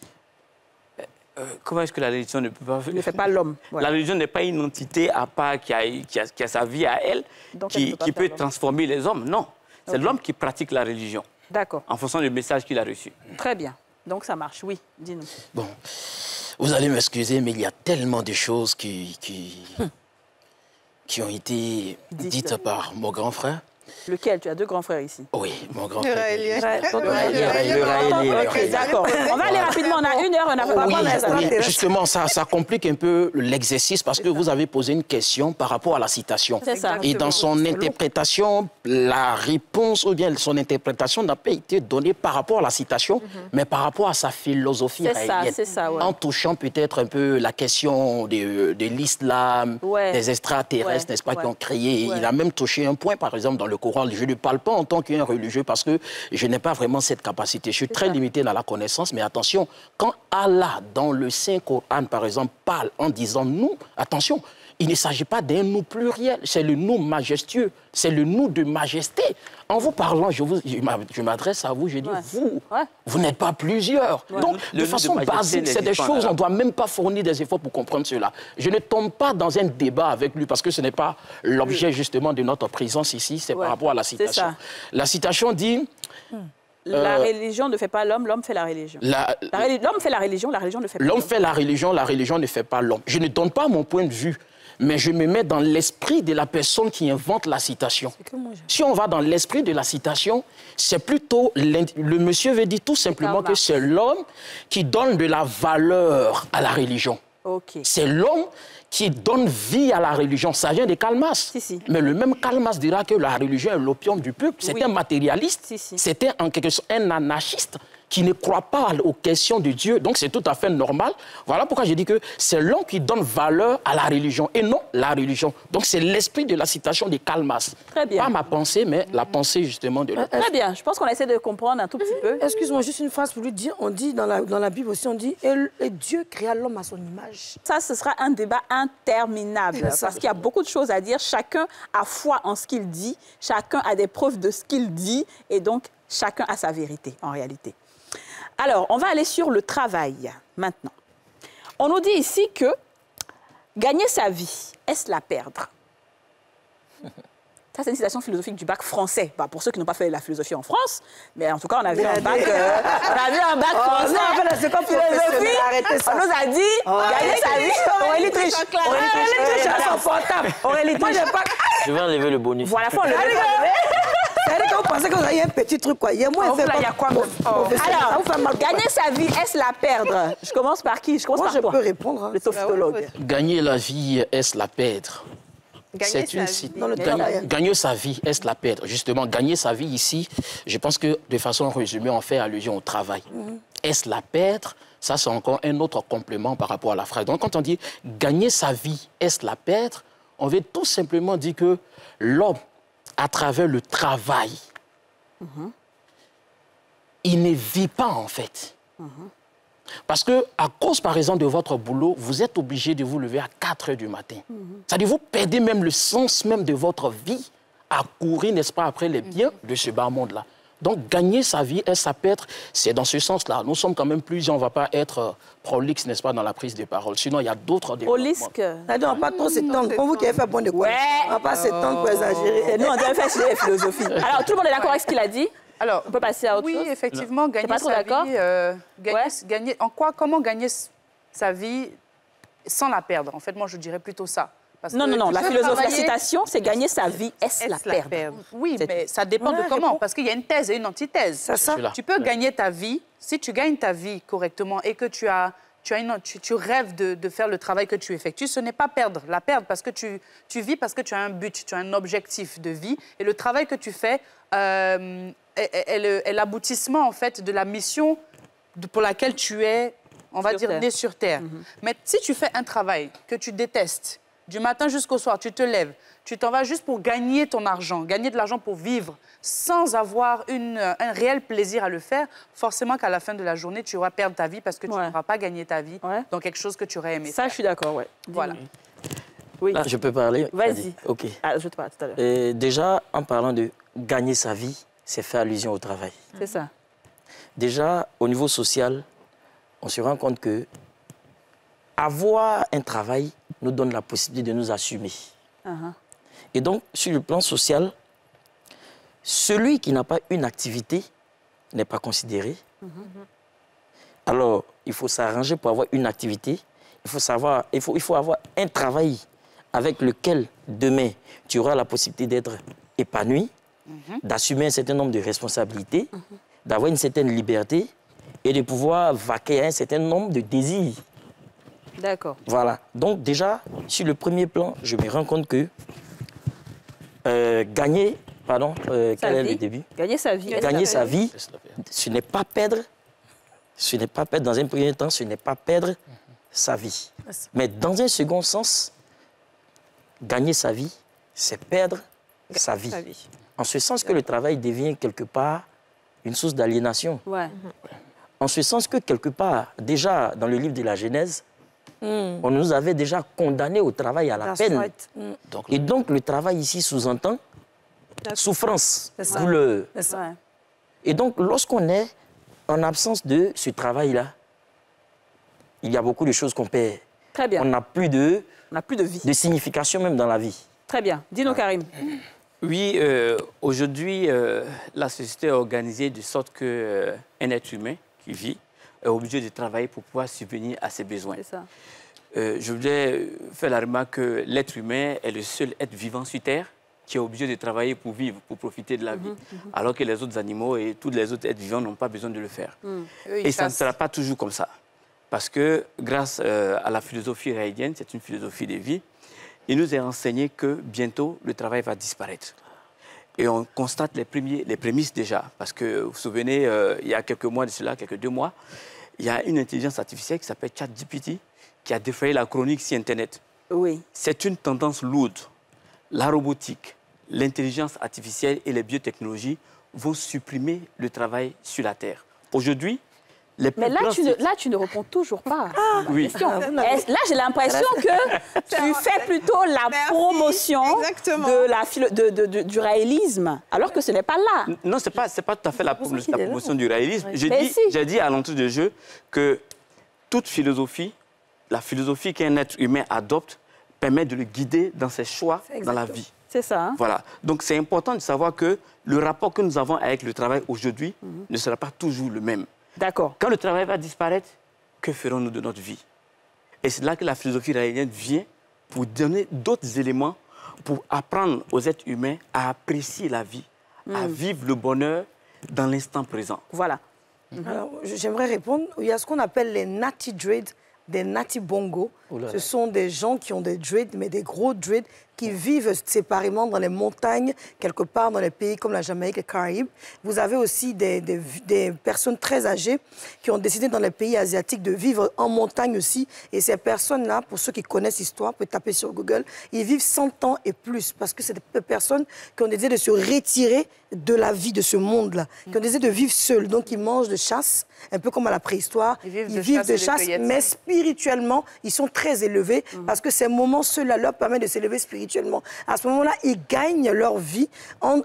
Comment est-ce que la religion ne peut pas... Ne fait pas l'homme. La religion n'est pas une entité à part qui a sa vie à elle, qui peut transformer les hommes. Non, c'est l'homme qui pratique la religion. D'accord. En fonction du message qu'il a reçu. Très bien. Donc ça marche, oui. Dis-nous. Bon, vous allez m'excuser, mais il y a tellement de choses qui ont été dites par mon grand frère. Lequel? Tu as 2 grands frères ici. Oui, mon grand frère. Le Raélien. Ok, d'accord. On va aller rapidement. On a 1 heure, on n'a pas oui, justement, ça complique un peu l'exercice parce que vous avez posé une question par rapport à la citation. C'est ça. Et dans son interprétation, la réponse ou bien son interprétation n'a pas été donnée par rapport à la citation, mais par rapport à sa philosophie raélienne. C'est ça, en touchant peut-être un peu la question de l'islam, des extraterrestres, n'est-ce pas, qui ont créé. Il a même touché un point, par exemple, dans le Coran. Je ne parle pas en tant qu'un religieux parce que je n'ai pas vraiment cette capacité. Je suis très limité dans la connaissance, mais attention, quand Allah, dans le Saint-Coran, par exemple, parle en disant nous, attention, il ne s'agit pas d'un nous pluriel, c'est le nous majestueux, c'est le nous de majesté. En vous parlant, je m'adresse à vous, je dis vous n'êtes pas plusieurs. Donc, de façon basique, c'est des choses, on ne doit même pas fournir des efforts pour comprendre cela. Je ne tombe pas dans un débat avec lui parce que ce n'est pas l'objet justement de notre présence ici, c'est par rapport à la citation. La citation dit... La religion ne fait pas l'homme, l'homme fait la religion. L'homme fait la religion ne fait pas l'homme. L'homme fait la religion ne fait pas l'homme. Je ne donne pas mon point de vue, mais je me mets dans l'esprit de la personne qui invente la citation. Si on va dans l'esprit de la citation, c'est plutôt... Le monsieur veut dire tout simplement que c'est l'homme qui donne de la valeur à la religion. C'est l'homme qui donne vie à la religion. Ça vient de Karl Marx. Mais le même Karl Marx dira que la religion est l'opium du peuple. C'est un matérialiste. C'était en quelque sorte un anarchiste qui ne croit pas aux questions de Dieu. Donc c'est tout à fait normal. Voilà pourquoi je dis que c'est l'homme qui donne valeur à la religion et non la religion. Donc c'est l'esprit de la citation de Karl Marx. Très bien. Pas ma pensée, mais la pensée justement de l'autre. Très bien. Je pense qu'on essaie de comprendre un tout petit peu. Excuse-moi, juste une phrase pour lui dire. On dit dans la Bible aussi, on dit et Dieu créa l'homme à son image. Ça, ce sera un débat interminable parce qu'il y a beaucoup de choses à dire. Chacun a foi en ce qu'il dit. Chacun a des preuves de ce qu'il dit. Et donc, chacun a sa vérité en réalité. Alors, on va aller sur le travail, maintenant. On nous dit ici que gagner sa vie, est-ce la perdre? Ça, c'est une citation philosophique du bac français. Bah, pour ceux qui n'ont pas fait la philosophie en France, mais en tout cas, on a vu un bac, français. Philosophie, on nous a dit gagner sa vie. Aurélie triche. Aurélie triche à son portable. Aurélie triche. Je vais enlever le bonus. Voilà, faut enlever. C'est-à-dire que vous pensez que vous avez un petit truc, quoi. Il y a moins il y a quoi Alors, gagner sa vie, est-ce la perdre? Je commence par qui? Je commence par toi. Moi, je peux répondre. Le sophrologue. Gagner la vie, est-ce la perdre? C'est une gagner sa vie, est-ce la perdre? Justement, gagner sa vie ici, je pense que de façon résumée, on fait allusion au travail. Est-ce la perdre? Ça, c'est encore un autre complément par rapport à la phrase. Donc, quand on dit gagner sa vie, est-ce la perdre? On veut tout simplement dire que l'homme, à travers le travail, il ne vit pas, en fait. Parce que, à cause, par exemple, de votre boulot, vous êtes obligé de vous lever à 4 h du matin. C'est-à-dire, vous perdez même le sens même de votre vie à courir, n'est-ce pas, après les biens de ce bas monde-là. Donc, gagner sa vie, ça peut être, c'est dans ce sens-là. Nous sommes quand même plusieurs, on ne va pas être prolixe, n'est-ce pas, dans la prise de parole. Sinon, il y a d'autres prolixe. On ne va pas trop s'étendre. Comme vous qui avez fait bon de quoi. On ne va pas s'étendre pour exagérer. Et nous, on doit faire sur les philosophies. Alors, tout le monde est d'accord avec ce qu'il a dit? Alors, on peut passer à autre chose? Oui, effectivement, gagner sa vie. Comment gagner sa vie sans la perdre? En fait, moi, je dirais plutôt ça. Non, la philosophie, la citation, c'est gagner sa vie, est-ce la perdre? Oui, mais ça dépend de comment, parce qu'il y a une thèse et une antithèse. C'est ça. Tu peux gagner ta vie, si tu gagnes ta vie correctement et que tu rêves de faire le travail que tu effectues, ce n'est pas perdre. La perdre parce que tu vis parce que tu as un but, tu as un objectif de vie. Et le travail que tu fais est l'aboutissement, en fait, de la mission pour laquelle tu es, on va dire, né sur Terre. Mais si tu fais un travail que tu détestes, du matin jusqu'au soir, tu te lèves, tu t'en vas juste pour gagner ton argent, gagner de l'argent pour vivre, sans avoir un réel plaisir à le faire, forcément qu'à la fin de la journée, tu vas perdre ta vie parce que tu n'auras pas gagné ta vie dans quelque chose que tu aurais aimé. Ça, je suis d'accord, ouais. Voilà. Oui. Là, je peux parler? Vas-y. OK. Ah, je te parle tout à l'heure. Déjà, en parlant de gagner sa vie, c'est faire allusion au travail. C'est ça. Déjà, au niveau social, on se rend compte que avoir un travail nous donne la possibilité de nous assumer. Et donc, sur le plan social, celui qui n'a pas une activité n'est pas considéré. Alors, il faut s'arranger pour avoir une activité. Il faut avoir un travail avec lequel, demain, tu auras la possibilité d'être épanoui, d'assumer un certain nombre de responsabilités, d'avoir une certaine liberté et de pouvoir vaquer à un certain nombre de désirs. D'accord. Voilà. Donc déjà, sur le premier plan, je me rends compte que gagner, quel est le début? Gagner sa vie. Gagner sa vie, ce n'est pas perdre. Ce n'est pas perdre dans un premier temps, ce n'est pas perdre sa vie. Mais dans un second sens, gagner sa vie, c'est perdre sa vie. En ce sens que le travail devient quelque part une source d'aliénation. En ce sens que quelque part, déjà dans le livre de la Genèse, On nous avait déjà condamnés au travail à la peine. Et donc, le travail ici sous-entend souffrance, douleur. Et donc, lorsqu'on est en absence de ce travail-là, il y a beaucoup de choses qu'on perd. Très bien. On n'a plus de vie. De signification même dans la vie. Très bien. Dis-nous, Karim. Oui, aujourd'hui, la société est organisée de sorte qu'un être humain qui vit est obligé de travailler pour pouvoir subvenir à ses besoins. C'est ça. Je voudrais faire la remarque que l'être humain est le seul être vivant sur Terre qui est obligé de travailler pour vivre, pour profiter de la vie, alors que les autres animaux et tous les autres êtres vivants n'ont pas besoin de le faire. Et ça ne sera pas toujours comme ça. Parce que grâce à la philosophie raélienne, c'est une philosophie de vie, il nous est enseigné que bientôt le travail va disparaître. Et on constate les prémices déjà. Parce que vous vous souvenez, il y a quelques mois de cela, quelques 2 mois, il y a une intelligence artificielle qui s'appelle ChatGPT qui a défrayé la chronique sur Internet. Oui. C'est une tendance lourde. La robotique, l'intelligence artificielle et les biotechnologies vont supprimer le travail sur la Terre. Aujourd'hui, mais là, tu ne réponds toujours pas à la question. Là, j'ai l'impression que tu fais plutôt la promotion du réalisme, alors que ce n'est pas là. Non, ce n'est pas tout à fait la promotion du réalisme. J'ai dit à l'entrée de jeu que toute philosophie, la philosophie qu'un être humain adopte, permet de le guider dans ses choix dans la vie. C'est ça. Hein? Voilà. Donc, c'est important de savoir que le rapport que nous avons avec le travail aujourd'hui ne sera pas toujours le même. D'accord. Quand le travail va disparaître, que ferons-nous de notre vie? Et c'est là que la philosophie raélienne vient pour donner d'autres éléments pour apprendre aux êtres humains à apprécier la vie, à vivre le bonheur dans l'instant présent. Voilà. Alors, j'aimerais répondre. Il y a ce qu'on appelle les Nati Dread, des Nati Bongo. Ce sont des gens qui ont des dreads, mais des gros dreads, qui vivent séparément dans les montagnes, quelque part dans les pays comme la Jamaïque et les Caraïbes. Vous avez aussi des personnes très âgées qui ont décidé dans les pays asiatiques de vivre en montagne aussi. Et ces personnes-là, pour ceux qui connaissent l'histoire, vous pouvez taper sur Google, ils vivent 100 ans et plus, parce que c'est des personnes qui ont décidé de se retirer de la vie de ce monde-là, qui ont décidé de vivre seuls. Donc ils mangent de chasse, un peu comme à la préhistoire. Ils vivent de chasse, mais spirituellement, ils sont très élevés, parce que ces moments seuls leur permettent de s'élever spirituellement. À ce moment-là, ils gagnent leur vie en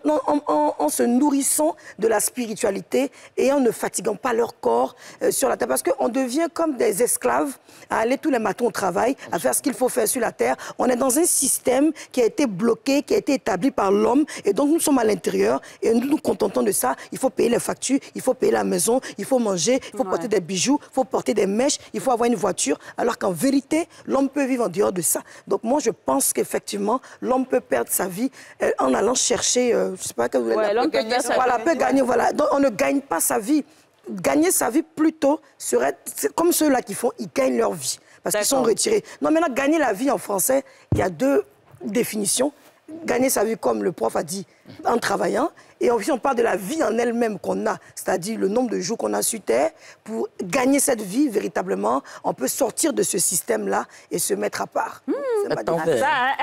se nourrissant de la spiritualité et en ne fatiguant pas leur corps sur la terre. Parce qu'on devient comme des esclaves à aller tous les matins au travail, à faire ce qu'il faut faire sur la terre. On est dans un système qui a été bloqué, qui a été établi par l'homme. Et donc, nous sommes à l'intérieur et nous nous contentons de ça. Il faut payer les factures, il faut payer la maison, il faut manger, il faut porter des bijoux, il faut porter des mèches, il faut avoir une voiture. Alors qu'en vérité, l'homme peut vivre en dehors de ça. Donc, moi, je pense qu'effectivement, l'homme peut perdre sa vie en allant chercher, je ne sais pas que vous voulez l'homme peut gagner voilà, peut gagner, voilà. Donc, on ne gagne pas sa vie. Gagner sa vie, plutôt, serait comme ceux-là qui font, ils gagnent leur vie, parce qu'ils sont retirés. Non, maintenant, gagner la vie en français, il y a 2 définitions. Gagner sa vie, comme le prof a dit, en travaillant. Et aussi, on parle de la vie en elle-même qu'on a, c'est-à-dire le nombre de jours qu'on a sur Terre. Pour gagner cette vie, véritablement, on peut sortir de ce système-là et se mettre à part. Pas mal,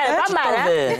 hein?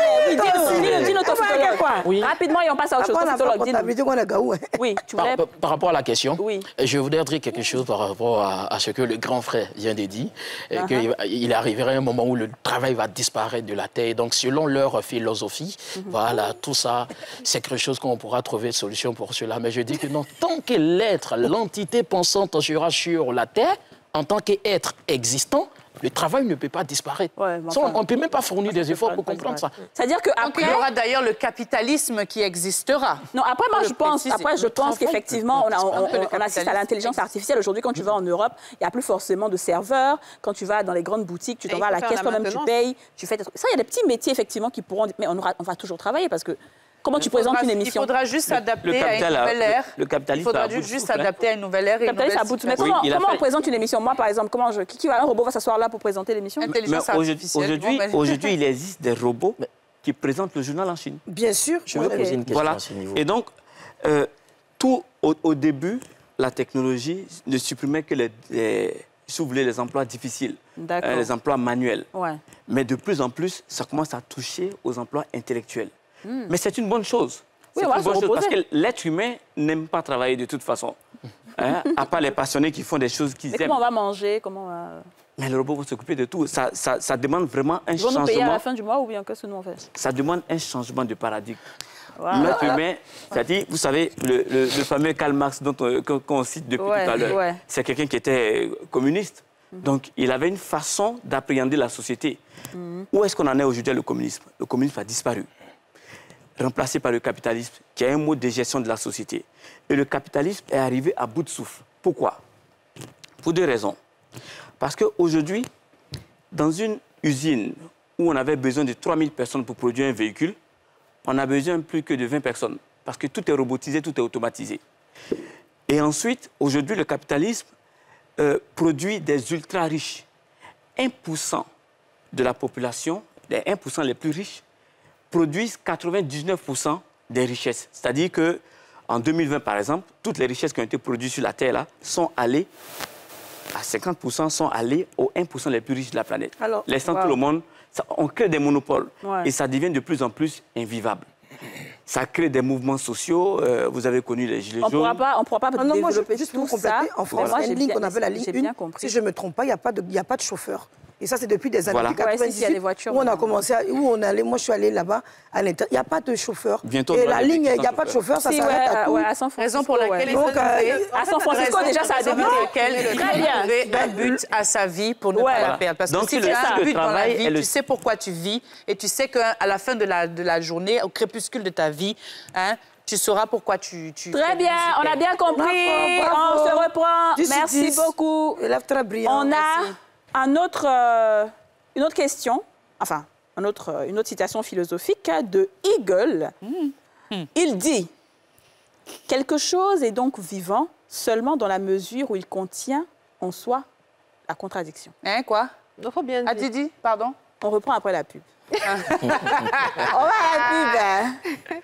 Dis-nous ton psychologue. Rapidement, et on passe à autre chose. Oui, tu voulais... Par rapport à la question, oui. Je voudrais dire quelque chose par rapport à ce que le grand frère vient de dire, qu'il arrivera un moment où le travail va disparaître de la Terre. Donc, selon leur philosophie, voilà, tout ça, c'est quelque chose qu'on pourra trouver une solution pour cela. Mais je dis que non, tant que l'être, l'entité pensante sera sur la Terre, en tant qu'être existant, le travail ne peut pas disparaître. On ne peut même pas fournir des efforts pour comprendre ça. C'est-à-dire qu'après... Il y aura d'ailleurs le capitalisme qui existera. Non, après, moi, je pense qu'effectivement, on assiste à l'intelligence artificielle. Aujourd'hui, quand tu vas en Europe, il n'y a plus forcément de serveurs. Quand tu vas dans les grandes boutiques, tu t'en vas à la caisse, toi-même, tu payes. Tu fais... Ça, il y a des petits métiers, effectivement, qui pourront... Mais on va toujours travailler, parce que... Comment tu présentes une émission? Il faudra juste s'adapter à une nouvelle ère. Le capitalisme, il faudra juste s'adapter à une nouvelle ère. Le capitalisme à bout de... Mais comment on présente une émission? Moi, par exemple, un robot va s'asseoir là pour présenter l'émission? Aujourd'hui, il existe des robots qui présentent le journal en Chine. Bien sûr. Je veux poser une question à ce niveau. Et donc, tout au début, la technologie ne supprimait que les emplois difficiles, les emplois manuels. Mais de plus en plus, ça commence à toucher aux emplois intellectuels. Mais c'est une bonne chose. Oui, parce que l'être humain n'aime pas travailler de toute façon. À part les passionnés qui font des choses qu'ils aiment. Comment on va manger? Mais les robots vont s'occuper de tout. Ça demande vraiment un changement. Ils vont nous payer à la fin du mois ou bien qu'est-ce que nous on fait? Ça demande un changement de paradigme. L'être humain, c'est-à-dire, vous savez, le fameux Karl Marx qu'on cite depuis tout à l'heure, c'est quelqu'un qui était communiste. Donc, il avait une façon d'appréhender la société. Où est-ce qu'on en est aujourd'hui avec le communisme? Le communisme a disparu, remplacé par le capitalisme, qui est un mode de gestion de la société. Et le capitalisme est arrivé à bout de souffle. Pourquoi? Pour deux raisons. Parce qu'aujourd'hui, dans une usine où on avait besoin de 3000 personnes pour produire un véhicule, on a besoin plus que de 20 personnes. Parce que tout est robotisé, tout est automatisé. Et ensuite, aujourd'hui, le capitalisme produit des ultra-riches. 1% de la population, les 1% les plus riches, produisent 99% des richesses. C'est-à-dire qu'en 2020, par exemple, toutes les richesses qui ont été produites sur la Terre là, sont allées à 50%, sont allées aux 1% les plus riches de la planète. Laissant tout le monde, on crée des monopoles et ça devient de plus en plus invivable. Ça crée des mouvements sociaux. Vous avez connu les Gilets jaunes. On ne pourra pas non, moi, juste pour compléter, en France, il y a une ligne qu'on appelle la ligne 1. Si je ne me trompe pas, il n'y a pas de chauffeur. Et ça, c'est depuis des années 98, où on a commencé, où on allait, moi je suis allée là-bas, à l'intérieur. Il n'y a pas de chauffeur. Bientôt, et la ligne, il n'y a pas de chauffeur, ça s'arrête à tout. À San Francisco, raison pour laquelle à San Francisco, déjà, ça a débuté. Il faut trouver un but à sa vie pour ne pas la perdre. Parce que si tu as un but dans la vie, tu sais pourquoi tu vis, et tu sais qu'à la fin de la journée, au crépuscule de ta vie, tu sauras pourquoi tu... Très bien, on a bien compris. On se reprend. Merci beaucoup. On a une autre question, enfin, une autre citation philosophique de Hegel. Il dit « Quelque chose est donc vivant seulement dans la mesure où il contient en soi la contradiction. » Quoi? Ah, tu dis, pardon? On reprend après la pub. On va à la pub.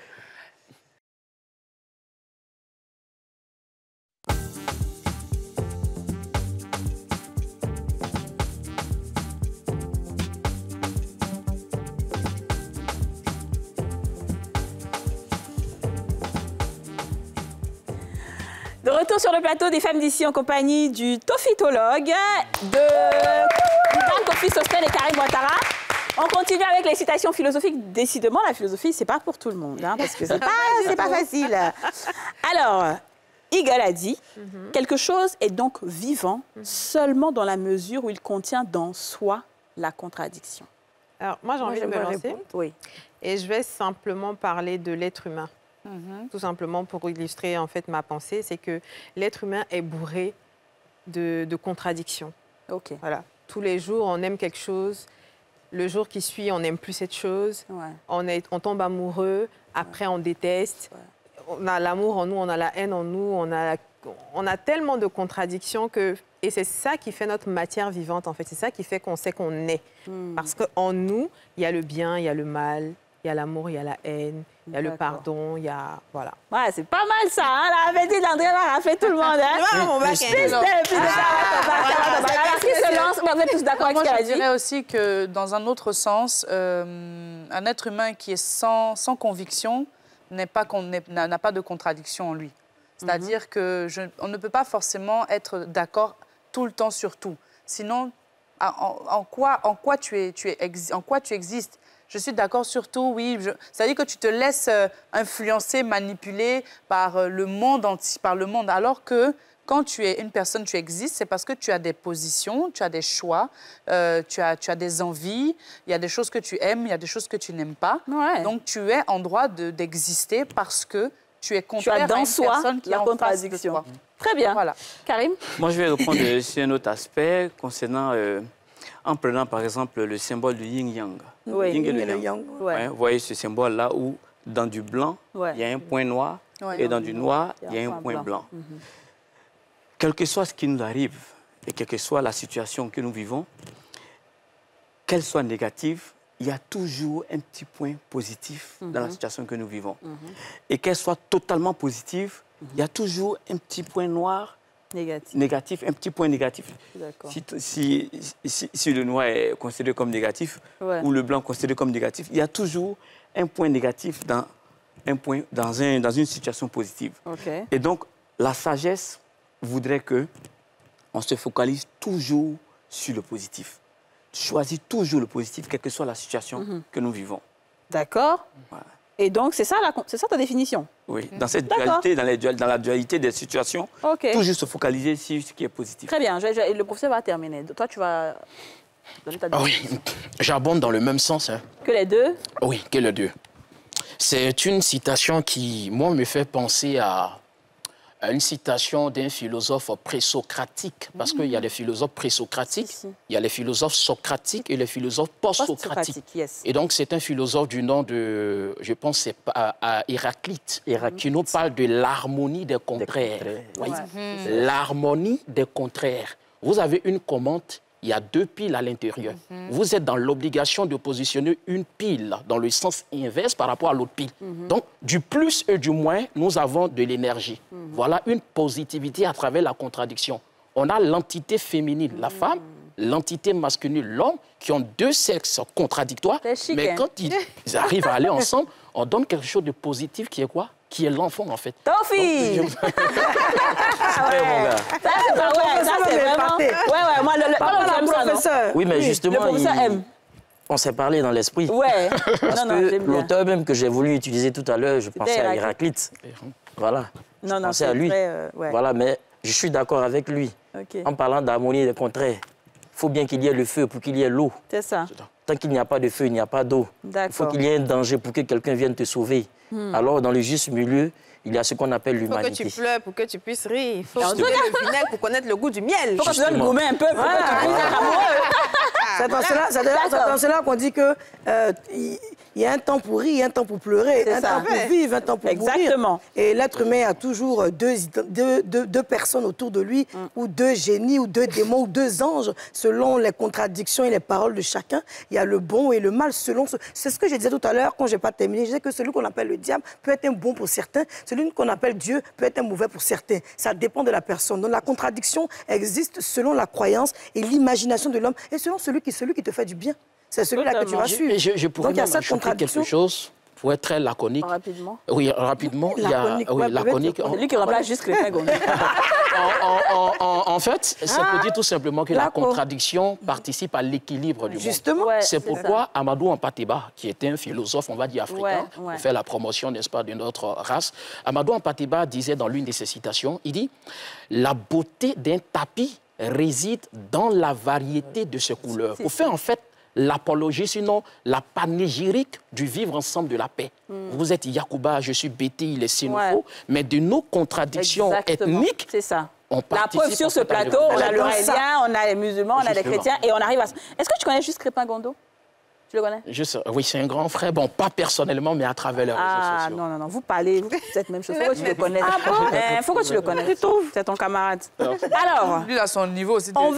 De retour sur le plateau des femmes d'ici en compagnie du tophytologue, Ivan Kofi Sosken et Karim Ouattara. On continue avec les citations philosophiques. Décidément, la philosophie, c'est pas pour tout le monde, parce que c'est pas facile. Alors, Hegel a dit, quelque chose est donc vivant seulement dans la mesure où il contient dans soi la contradiction. Alors, moi, j'ai envie de me lancer. Oui. Et je vais simplement parler de l'être humain. Tout simplement pour illustrer en fait ma pensée, c'est que l'être humain est bourré de contradictions. Voilà. Tous les jours, on aime quelque chose. Le jour qui suit, on n'aime plus cette chose. On tombe amoureux. Après, on déteste. On a l'amour en nous, on a la haine en nous. On a tellement de contradictions que... Et c'est ça qui fait notre matière vivante, en fait. C'est ça qui fait qu'on sait qu'on est. Parce qu'en nous, il y a le bien, il y a le mal. Il y a l'amour, il y a la haine, il y a le pardon, il y a... Voilà. Ouais, c'est pas mal ça, hein? La petite d'André a fait tout le monde, hein? Vous êtes tous d'accord avec ce qu'elle a dit? Je dirais aussi que, dans un autre sens, un être humain qui est sans conviction n'a pas de contradiction en lui. C'est-à-dire qu'on ne peut pas forcément être d'accord tout le temps sur tout. Sinon, en quoi tu existes? Je suis d'accord sur tout, oui. C'est-à-dire que tu te laisses influencer, manipuler par le monde entier, alors que quand tu es une personne, tu existes, c'est parce que tu as des positions, tu as des choix, tu as des envies, il y a des choses que tu aimes, il y a des choses que tu n'aimes pas. Donc, tu es en droit d'exister parce que tu es contraire à une personne qui est en face de toi. Très bien. Voilà. Karim? Moi, je vais reprendre sur un autre aspect concernant... en prenant par exemple le symbole du yin-yang. Oui, yin et le yang. Vous voyez ce symbole-là où dans du blanc, il y a un point noir et dans du noir, il y a un point blanc. Quel que soit ce qui nous arrive et quelle que soit la situation que nous vivons, qu'elle soit négative, il y a toujours un petit point positif dans la situation que nous vivons. Et qu'elle soit totalement positive, il y a toujours un petit point noir négatif, un petit point négatif. Si le noir est considéré comme négatif ou le blanc considéré comme négatif, il y a toujours un point négatif dans une situation positive. Et donc, la sagesse voudrait qu'on se focalise toujours sur le positif. Choisis toujours le positif, quelle que soit la situation que nous vivons. D'accord. Voilà. Et donc, c'est ça ta définition? Oui, dans cette dualité, dans la dualité des situations, toujours se focaliser sur ce qui est positif. Très bien, le professeur va terminer. Toi, tu vas donner ta définition. Oui, j'abonde dans le même sens. Hein. Que les deux? Oui, que les deux. C'est une citation qui, moi, me fait penser à une citation d'un philosophe présocratique, parce qu'il y a des philosophes présocratiques, il y a les philosophes socratiques et les philosophes post-socratiques. Et donc, c'est un philosophe du nom de, je pense, c'est Héraclite, qui nous parle de l'harmonie des contraires. Oui. L'harmonie des contraires. Vous avez une commande, il y a deux piles à l'intérieur. Vous êtes dans l'obligation de positionner une pile dans le sens inverse par rapport à l'autre pile. Donc, du plus et du moins, nous avons de l'énergie. Voilà une positivité à travers la contradiction. On a l'entité féminine, la femme, l'entité masculine, l'homme, qui ont deux sexes contradictoires. Chic, mais quand ils arrivent à aller ensemble, on donne quelque chose de positif qui est quoi? Qui est l'enfant, en fait. Tofi! Ça, c'est vraiment... Ouais, moi, le professeur. Oui, mais justement, le professeur aime. On s'est parlé dans l'esprit. Ouais. Parce que l'auteur même que j'ai voulu utiliser tout à l'heure, je pensais à Héraclite. Voilà. Je pensais à lui. Voilà, mais je suis d'accord avec lui. En parlant d'harmonie des contraires, il faut bien qu'il y ait le feu pour qu'il y ait l'eau. C'est ça. Tant qu'il n'y a pas de feu, il n'y a pas d'eau. Il faut qu'il y ait un danger pour que quelqu'un vienne te sauver. Alors, dans le juste milieu, il y a ce qu'on appelle l'humanité. Il faut que tu pleures pour que tu puisses rire. Il faut que tu aies le vinaigre pour connaître le goût du miel. Il faut que tu donnes gommer un peu pour que tu puisses être amoureux. C'est dans cela qu'on dit que il y a un temps pour rire, un temps pour pleurer, un temps pour vivre, un temps pour mourir. Exactement. Et l'être humain a toujours deux personnes autour de lui, ou deux génies, ou deux démons, ou deux anges, selon les contradictions et les paroles de chacun. Il y a le bon et le mal selon... C'est ce que je disais tout à l'heure quand je n'ai pas terminé. Je disais que celui qu'on appelle le diable peut être un bon pour certains, celui qu'on appelle Dieu peut être un mauvais pour certains. Ça dépend de la personne. Donc la contradiction existe selon la croyance et l'imagination de l'homme et selon celui qui te fait du bien. C'est celui-là que tu vas suivre. Je pourrais même ajouter quelque chose pour être très laconique. Rapidement. Oui, rapidement. Laconique. Lui qui remplace juste Crépin Gondé. En fait, ça peut dire tout simplement que la contradiction participe à l'équilibre du monde. Justement. C'est pourquoi Amadou Hampâté-Bâ, qui était un philosophe, on va dire africain, pour faire la promotion, n'est-ce pas, de notre race, Amadou Hampâté-Bâ disait dans l'une de ses citations, il dit « La beauté d'un tapis réside dans la variété de ses couleurs. » Pour faire en fait l'apologie, sinon la panégyrique du vivre ensemble de la paix. Vous êtes Yacouba, je suis Béti, il est Sinofo, mais de nos contradictions ethniques, c'est ça. On la preuve sur ce plateau, on a l'Orélien, on a les musulmans, on a les chrétiens, et on arrive à... Est-ce que tu connais juste Crépin Gondé? Tu le connais? Oui, c'est un grand frère. Bon, pas personnellement, mais à travers les réseaux sociaux. Non, vous parlez, vous faites même chose. Il faut que tu le connaisses. Faut que tu le connaisses. C'est ton camarade. Alors, lui, à son niveau aussi. On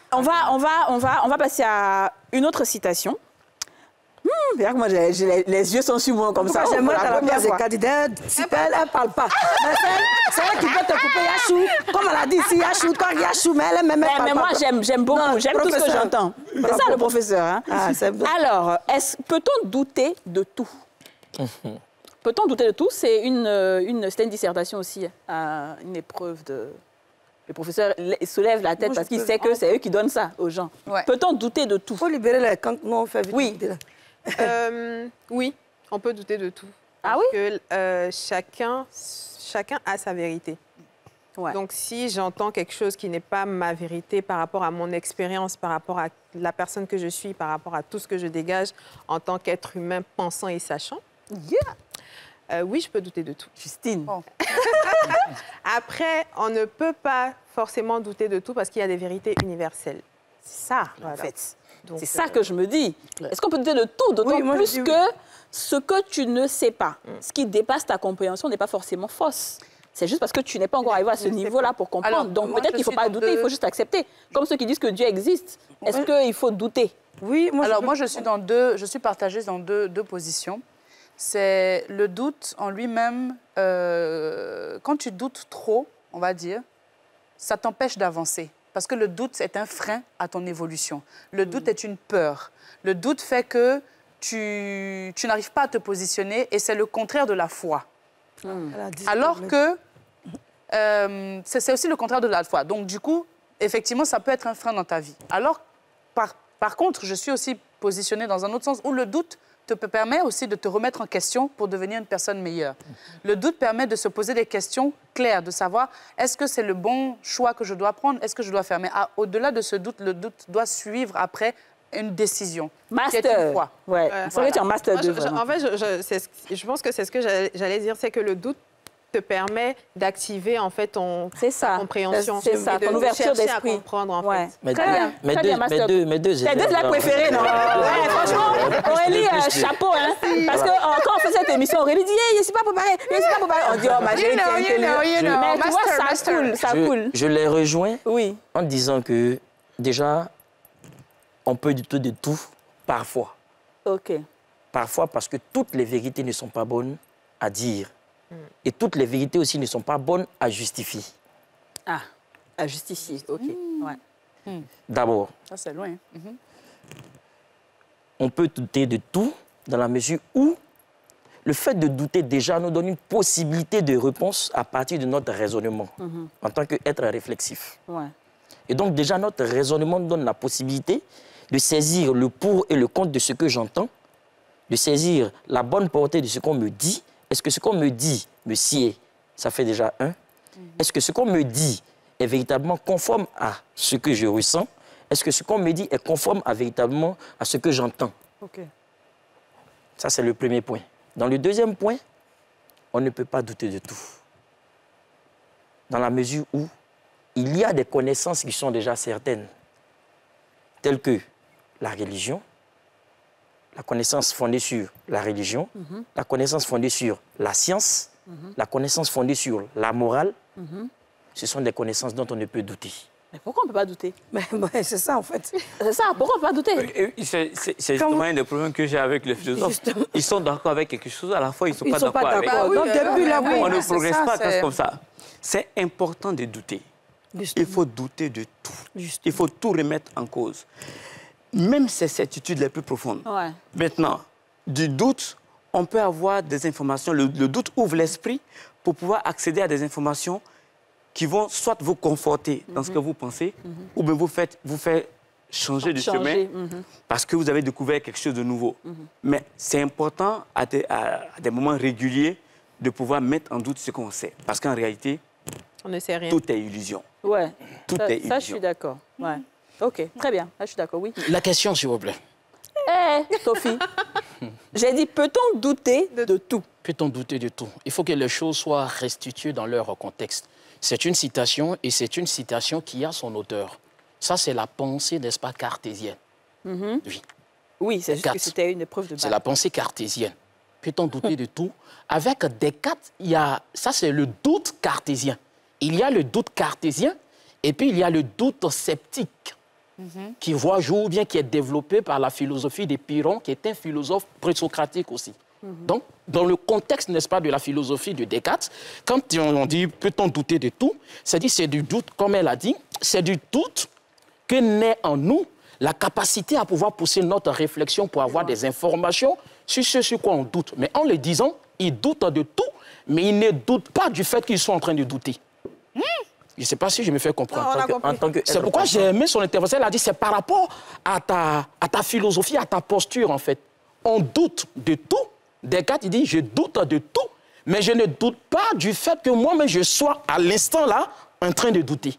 va passer à une autre citation. Regarde, moi, les yeux sont sur moi comme ça. J'aimerais à la place des candidats, elle ne parle pas. C'est elle qui peut te couper Yachou. Comme elle a dit ici, Yachou, toi, Yachou, mais elle même mais moi, j'aime beaucoup, j'aime tout ce que j'entends. C'est ça, le professeur. Hein? Alors, peut-on douter de tout? Peut-on douter de tout? C'est une dissertation aussi, une épreuve de... Le professeur soulève la tête parce qu'il sait que c'est eux qui donnent ça aux gens. Peut-on douter de tout? Il faut libérer les camps. Non, on fait vite. Oui. Oui, on peut douter de tout. Ah oui? Parce que chacun a sa vérité. Donc, si j'entends quelque chose qui n'est pas ma vérité par rapport à mon expérience, par rapport à la personne que je suis, par rapport à tout ce que je dégage en tant qu'être humain pensant et sachant, oui, je peux douter de tout. Justine. Après, on ne peut pas forcément douter de tout parce qu'il y a des vérités universelles. C'est ça, en fait. C'est ça que je me dis. Est-ce qu'on peut douter de tout, d'autant plus que ce que tu ne sais pas, ce qui dépasse ta compréhension n'est pas forcément fausse. C'est juste parce que tu n'es pas encore arrivé à ce niveau-là pour comprendre. Alors, donc peut-être qu'il ne faut pas douter, il faut juste accepter. Comme ceux qui disent que Dieu existe. Est-ce qu'il faut douter? Oui, moi je suis partagée dans deux positions. C'est le doute en lui-même. Quand tu doutes trop, on va dire, ça t'empêche d'avancer. Parce que le doute est un frein à ton évolution. Le doute est une peur. Le doute fait que tu n'arrives pas à te positionner et c'est le contraire de la foi. Alors que c'est aussi le contraire de la foi. Donc, du coup, effectivement, ça peut être un frein dans ta vie. Alors, par contre, je suis aussi positionnée dans un autre sens où le doute te permet aussi de te remettre en question pour devenir une personne meilleure. Le doute permet de se poser des questions claires, de savoir est-ce que c'est le bon choix que je dois prendre, est-ce que je dois faire. Mais au-delà de ce doute, le doute doit suivre après une décision. Master. Ouais. Voilà. Tu es en master 2. En fait, je pense que c'est ce que j'allais dire, c'est que le doute te permet d'activer en fait ta compréhension. C'est ça, ton ouverture d'esprit. À comprendre en fait. Mais deux c'est deux de la préférée, non? Ouais, franchement, Aurélie, chapeau, hein? Parce que quand on fait cette émission, Aurélie dit je ne suis pas préparée, je ne suis pas préparée. On dit oh ma chérie, mais tu vois, ça coule. Je les rejoins en disant que déjà, on peut douter de tout parfois. OK. Parfois parce que toutes les vérités ne sont pas bonnes à dire. Et toutes les vérités aussi ne sont pas bonnes à justifier. Ah, à justifier, OK. Ouais. D'abord, ça c'est loin. On peut douter de tout dans la mesure où le fait de douter déjà nous donne une possibilité de réponse à partir de notre raisonnement en tant qu'être réflexif. Ouais. Et donc déjà notre raisonnement nous donne la possibilité de saisir le pour et le contre de ce que j'entends, de saisir la bonne portée de ce qu'on me dit. Est-ce que ce qu'on me dit me sied? Ça fait déjà un. Est-ce que ce qu'on me dit est véritablement conforme à ce que je ressens? Est-ce que ce qu'on me dit est conforme véritablement à ce que j'entends? Okay. Ça, c'est le premier point. Dans le deuxième point, on ne peut pas douter de tout. Dans la mesure où il y a des connaissances qui sont déjà certaines, telles que la religion, la connaissance fondée sur la religion, la connaissance fondée sur la science, la connaissance fondée sur la morale, ce sont des connaissances dont on ne peut douter. Mais pourquoi on ne peut pas douter? C'est ça, en fait. C'est ça, pourquoi on ne peut pas douter? C'est justement un des problèmes que j'ai avec les philosophes. Ils sont d'accord avec quelque chose, à la fois, ils ne sont pas d'accord avec. Donc, depuis là, on ne progresse pas comme ça. C'est important de douter. Il faut douter de tout. Il faut tout remettre en cause. Même ces certitudes les plus profondes. Ouais. Maintenant, du doute, on peut avoir des informations. Le doute ouvre l'esprit pour pouvoir accéder à des informations qui vont soit vous conforter dans ce que vous pensez, ou bien vous faire changer de chemin parce que vous avez découvert quelque chose de nouveau. Mais c'est important à des moments réguliers de pouvoir mettre en doute ce qu'on sait. Parce qu'en réalité, on ne sait rien. Tout est illusion. Ouais. Tout est illusion. Ça, je suis d'accord. Ouais. OK, très bien. Là, je suis d'accord, oui. La question, s'il vous plaît. Sophie, j'ai dit, peut-on douter de tout? Peut-on douter de tout? Il faut que les choses soient restituées dans leur contexte. C'est une citation, et c'est une citation qui a son auteur. Ça, c'est la pensée, n'est-ce pas, cartésienne. Oui. Oui, c'est juste que c'était une épreuve de base. C'est la pensée cartésienne. Peut-on douter de tout? Avec Descartes, ça, c'est le doute cartésien. Il y a le doute cartésien, et puis il y a le doute sceptique. Qui voit jour, bien qui est développé par la philosophie de Pyrrhon, qui est un philosophe présocratique aussi. Donc, dans le contexte, n'est-ce pas, de la philosophie de Descartes, quand on dit peut-on douter de tout, c'est-à-dire c'est du doute, comme elle a dit, c'est du doute que naît en nous la capacité à pouvoir pousser notre réflexion pour avoir des informations sur ce sur quoi on doute. Mais en le disant, ils doutent de tout, mais ils ne doutent pas du fait qu'ils sont en train de douter. Je ne sais pas si je me fais comprendre. C'est pourquoi j'ai aimé son intervention. Elle a dit c'est par rapport à ta philosophie, à ta posture, en fait. On doute de tout. Descartes, il dit je doute de tout, mais je ne doute pas du fait que moi-même, je sois à l'instant là en train de douter.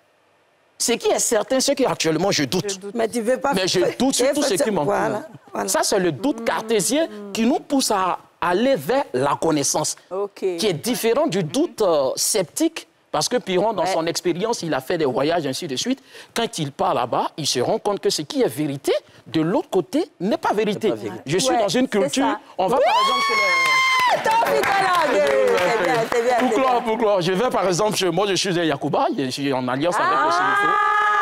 Ce qui est certain, c'est qu'actuellement, je doute. Mais tu veux pas... Mais je doute sur tout ce qui m'entoure. Voilà. Ça, c'est le doute cartésien qui nous pousse à aller vers la connaissance, qui est différent du doute sceptique. Parce que Pyrrhon, dans son expérience, il a fait des voyages, ainsi de suite. Quand il part là-bas, il se rend compte que ce qui est vérité, de l'autre côté, n'est pas vérité. Je suis dans une culture... On va par exemple pour clore, je vais par exemple chez moi, je suis à Yacouba, je suis en alliance avec le Sénégal.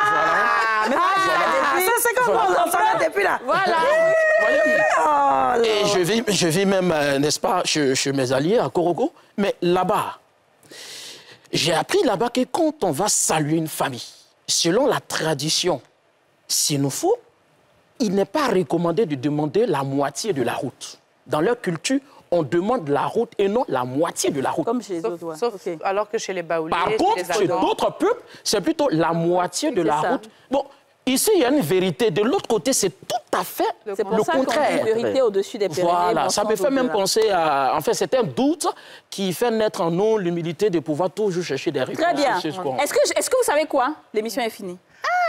Ça, c'est comme on entend depuis là. Voilà. Et je vis même, n'est-ce pas, chez mes alliés à Korogo. Mais là-bas, j'ai appris là-bas que quand on va saluer une famille, selon la tradition sénoufo, il n'est pas recommandé de demander la moitié de la route. Dans leur culture, on demande la route et non la moitié de la route. Comme chez les autres, sauf alors que chez les baoulés, par contre, chez d'autres peuples, c'est plutôt la moitié de la route. Bon, ici, il y a une vérité. De l'autre côté, c'est tout à fait le contraire. C'est une vérité au-dessus des Pyrénées. Voilà, ça me fait même penser à... En fait, c'est un doute qui fait naître en nous l'humilité de pouvoir toujours chercher des réponses. Très bien. Est-ce que vous savez quoi? L'émission est finie.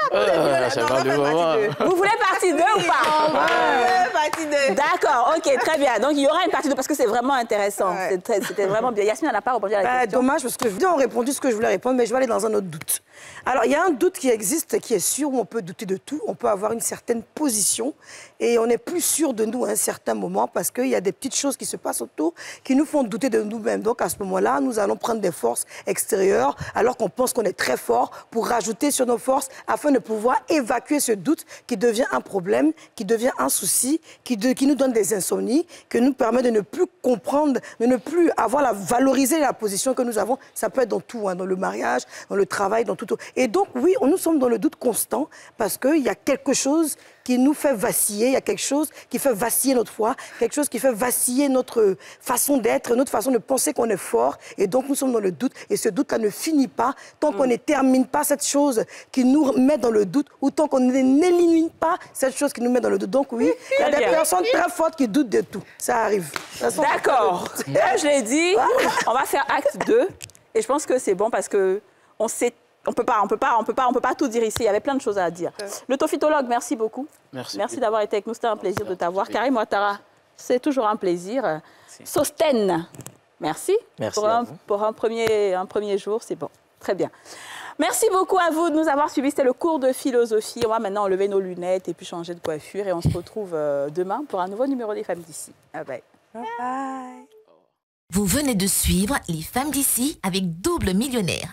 Vous voulez partie 2 ou pas? Partie 2. D'accord, ok, très bien. Donc, il y aura une partie 2 parce que c'est vraiment intéressant. C'était vraiment bien. Yasmine n'a pas répondu à la question. Dommage, parce que je ont répondu ce que je voulais répondre, mais je vais aller dans un autre doute. Alors, il y a un doute qui existe, qui est sûr, où on peut douter de tout. On peut avoir une certaine position et on n'est plus sûr de nous à un certain moment parce qu'il y a des petites choses qui se passent autour qui nous font douter de nous-mêmes. Donc, à ce moment-là, nous allons prendre des forces extérieures alors qu'on pense qu'on est très fort pour rajouter sur nos forces afin de pouvoir évacuer ce doute qui devient un problème, qui devient un souci, qui nous donne des insomnies, qui nous permet de ne plus comprendre, de ne plus valoriser la position que nous avons. Ça peut être dans tout, hein, dans le mariage, dans le travail, dans tout. Et donc, oui, nous sommes dans le doute constant parce qu'il y a quelque chose qui nous fait vaciller, il y a quelque chose qui fait vaciller notre foi, quelque chose qui fait vaciller notre façon d'être, notre façon de penser qu'on est fort. Et donc, nous sommes dans le doute. Et ce doute-là ne finit pas tant qu'on ne termine pas cette chose qui nous met dans le doute ou tant qu'on n'élimine pas cette chose qui nous met dans le doute. Donc, oui, il y a des personnes très fortes qui doutent de tout. Ça arrive. D'accord. Là, je l'ai dit, on va faire acte 2. Et je pense que c'est bon parce que on sait... On peut pas tout dire ici. Il y avait plein de choses à dire. Le tophytologue, merci beaucoup. Merci d'avoir été avec nous. C'était un plaisir de t'avoir. Karim Ouattara, c'est toujours un plaisir. Sostène, merci. Pour un premier jour, c'est bon. Très bien. Merci beaucoup à vous de nous avoir suivis. C'était le cours de philosophie. On va maintenant enlever nos lunettes et puis changer de coiffure. Et on se retrouve demain pour un nouveau numéro des Femmes d'ici. Bye bye. Bye bye. Vous venez de suivre Les Femmes d'ici avec Double Millionnaire.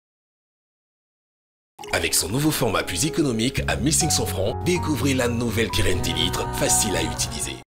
Avec son nouveau format plus économique à 1500 francs, découvrez la nouvelle Kiren 10 litres, facile à utiliser.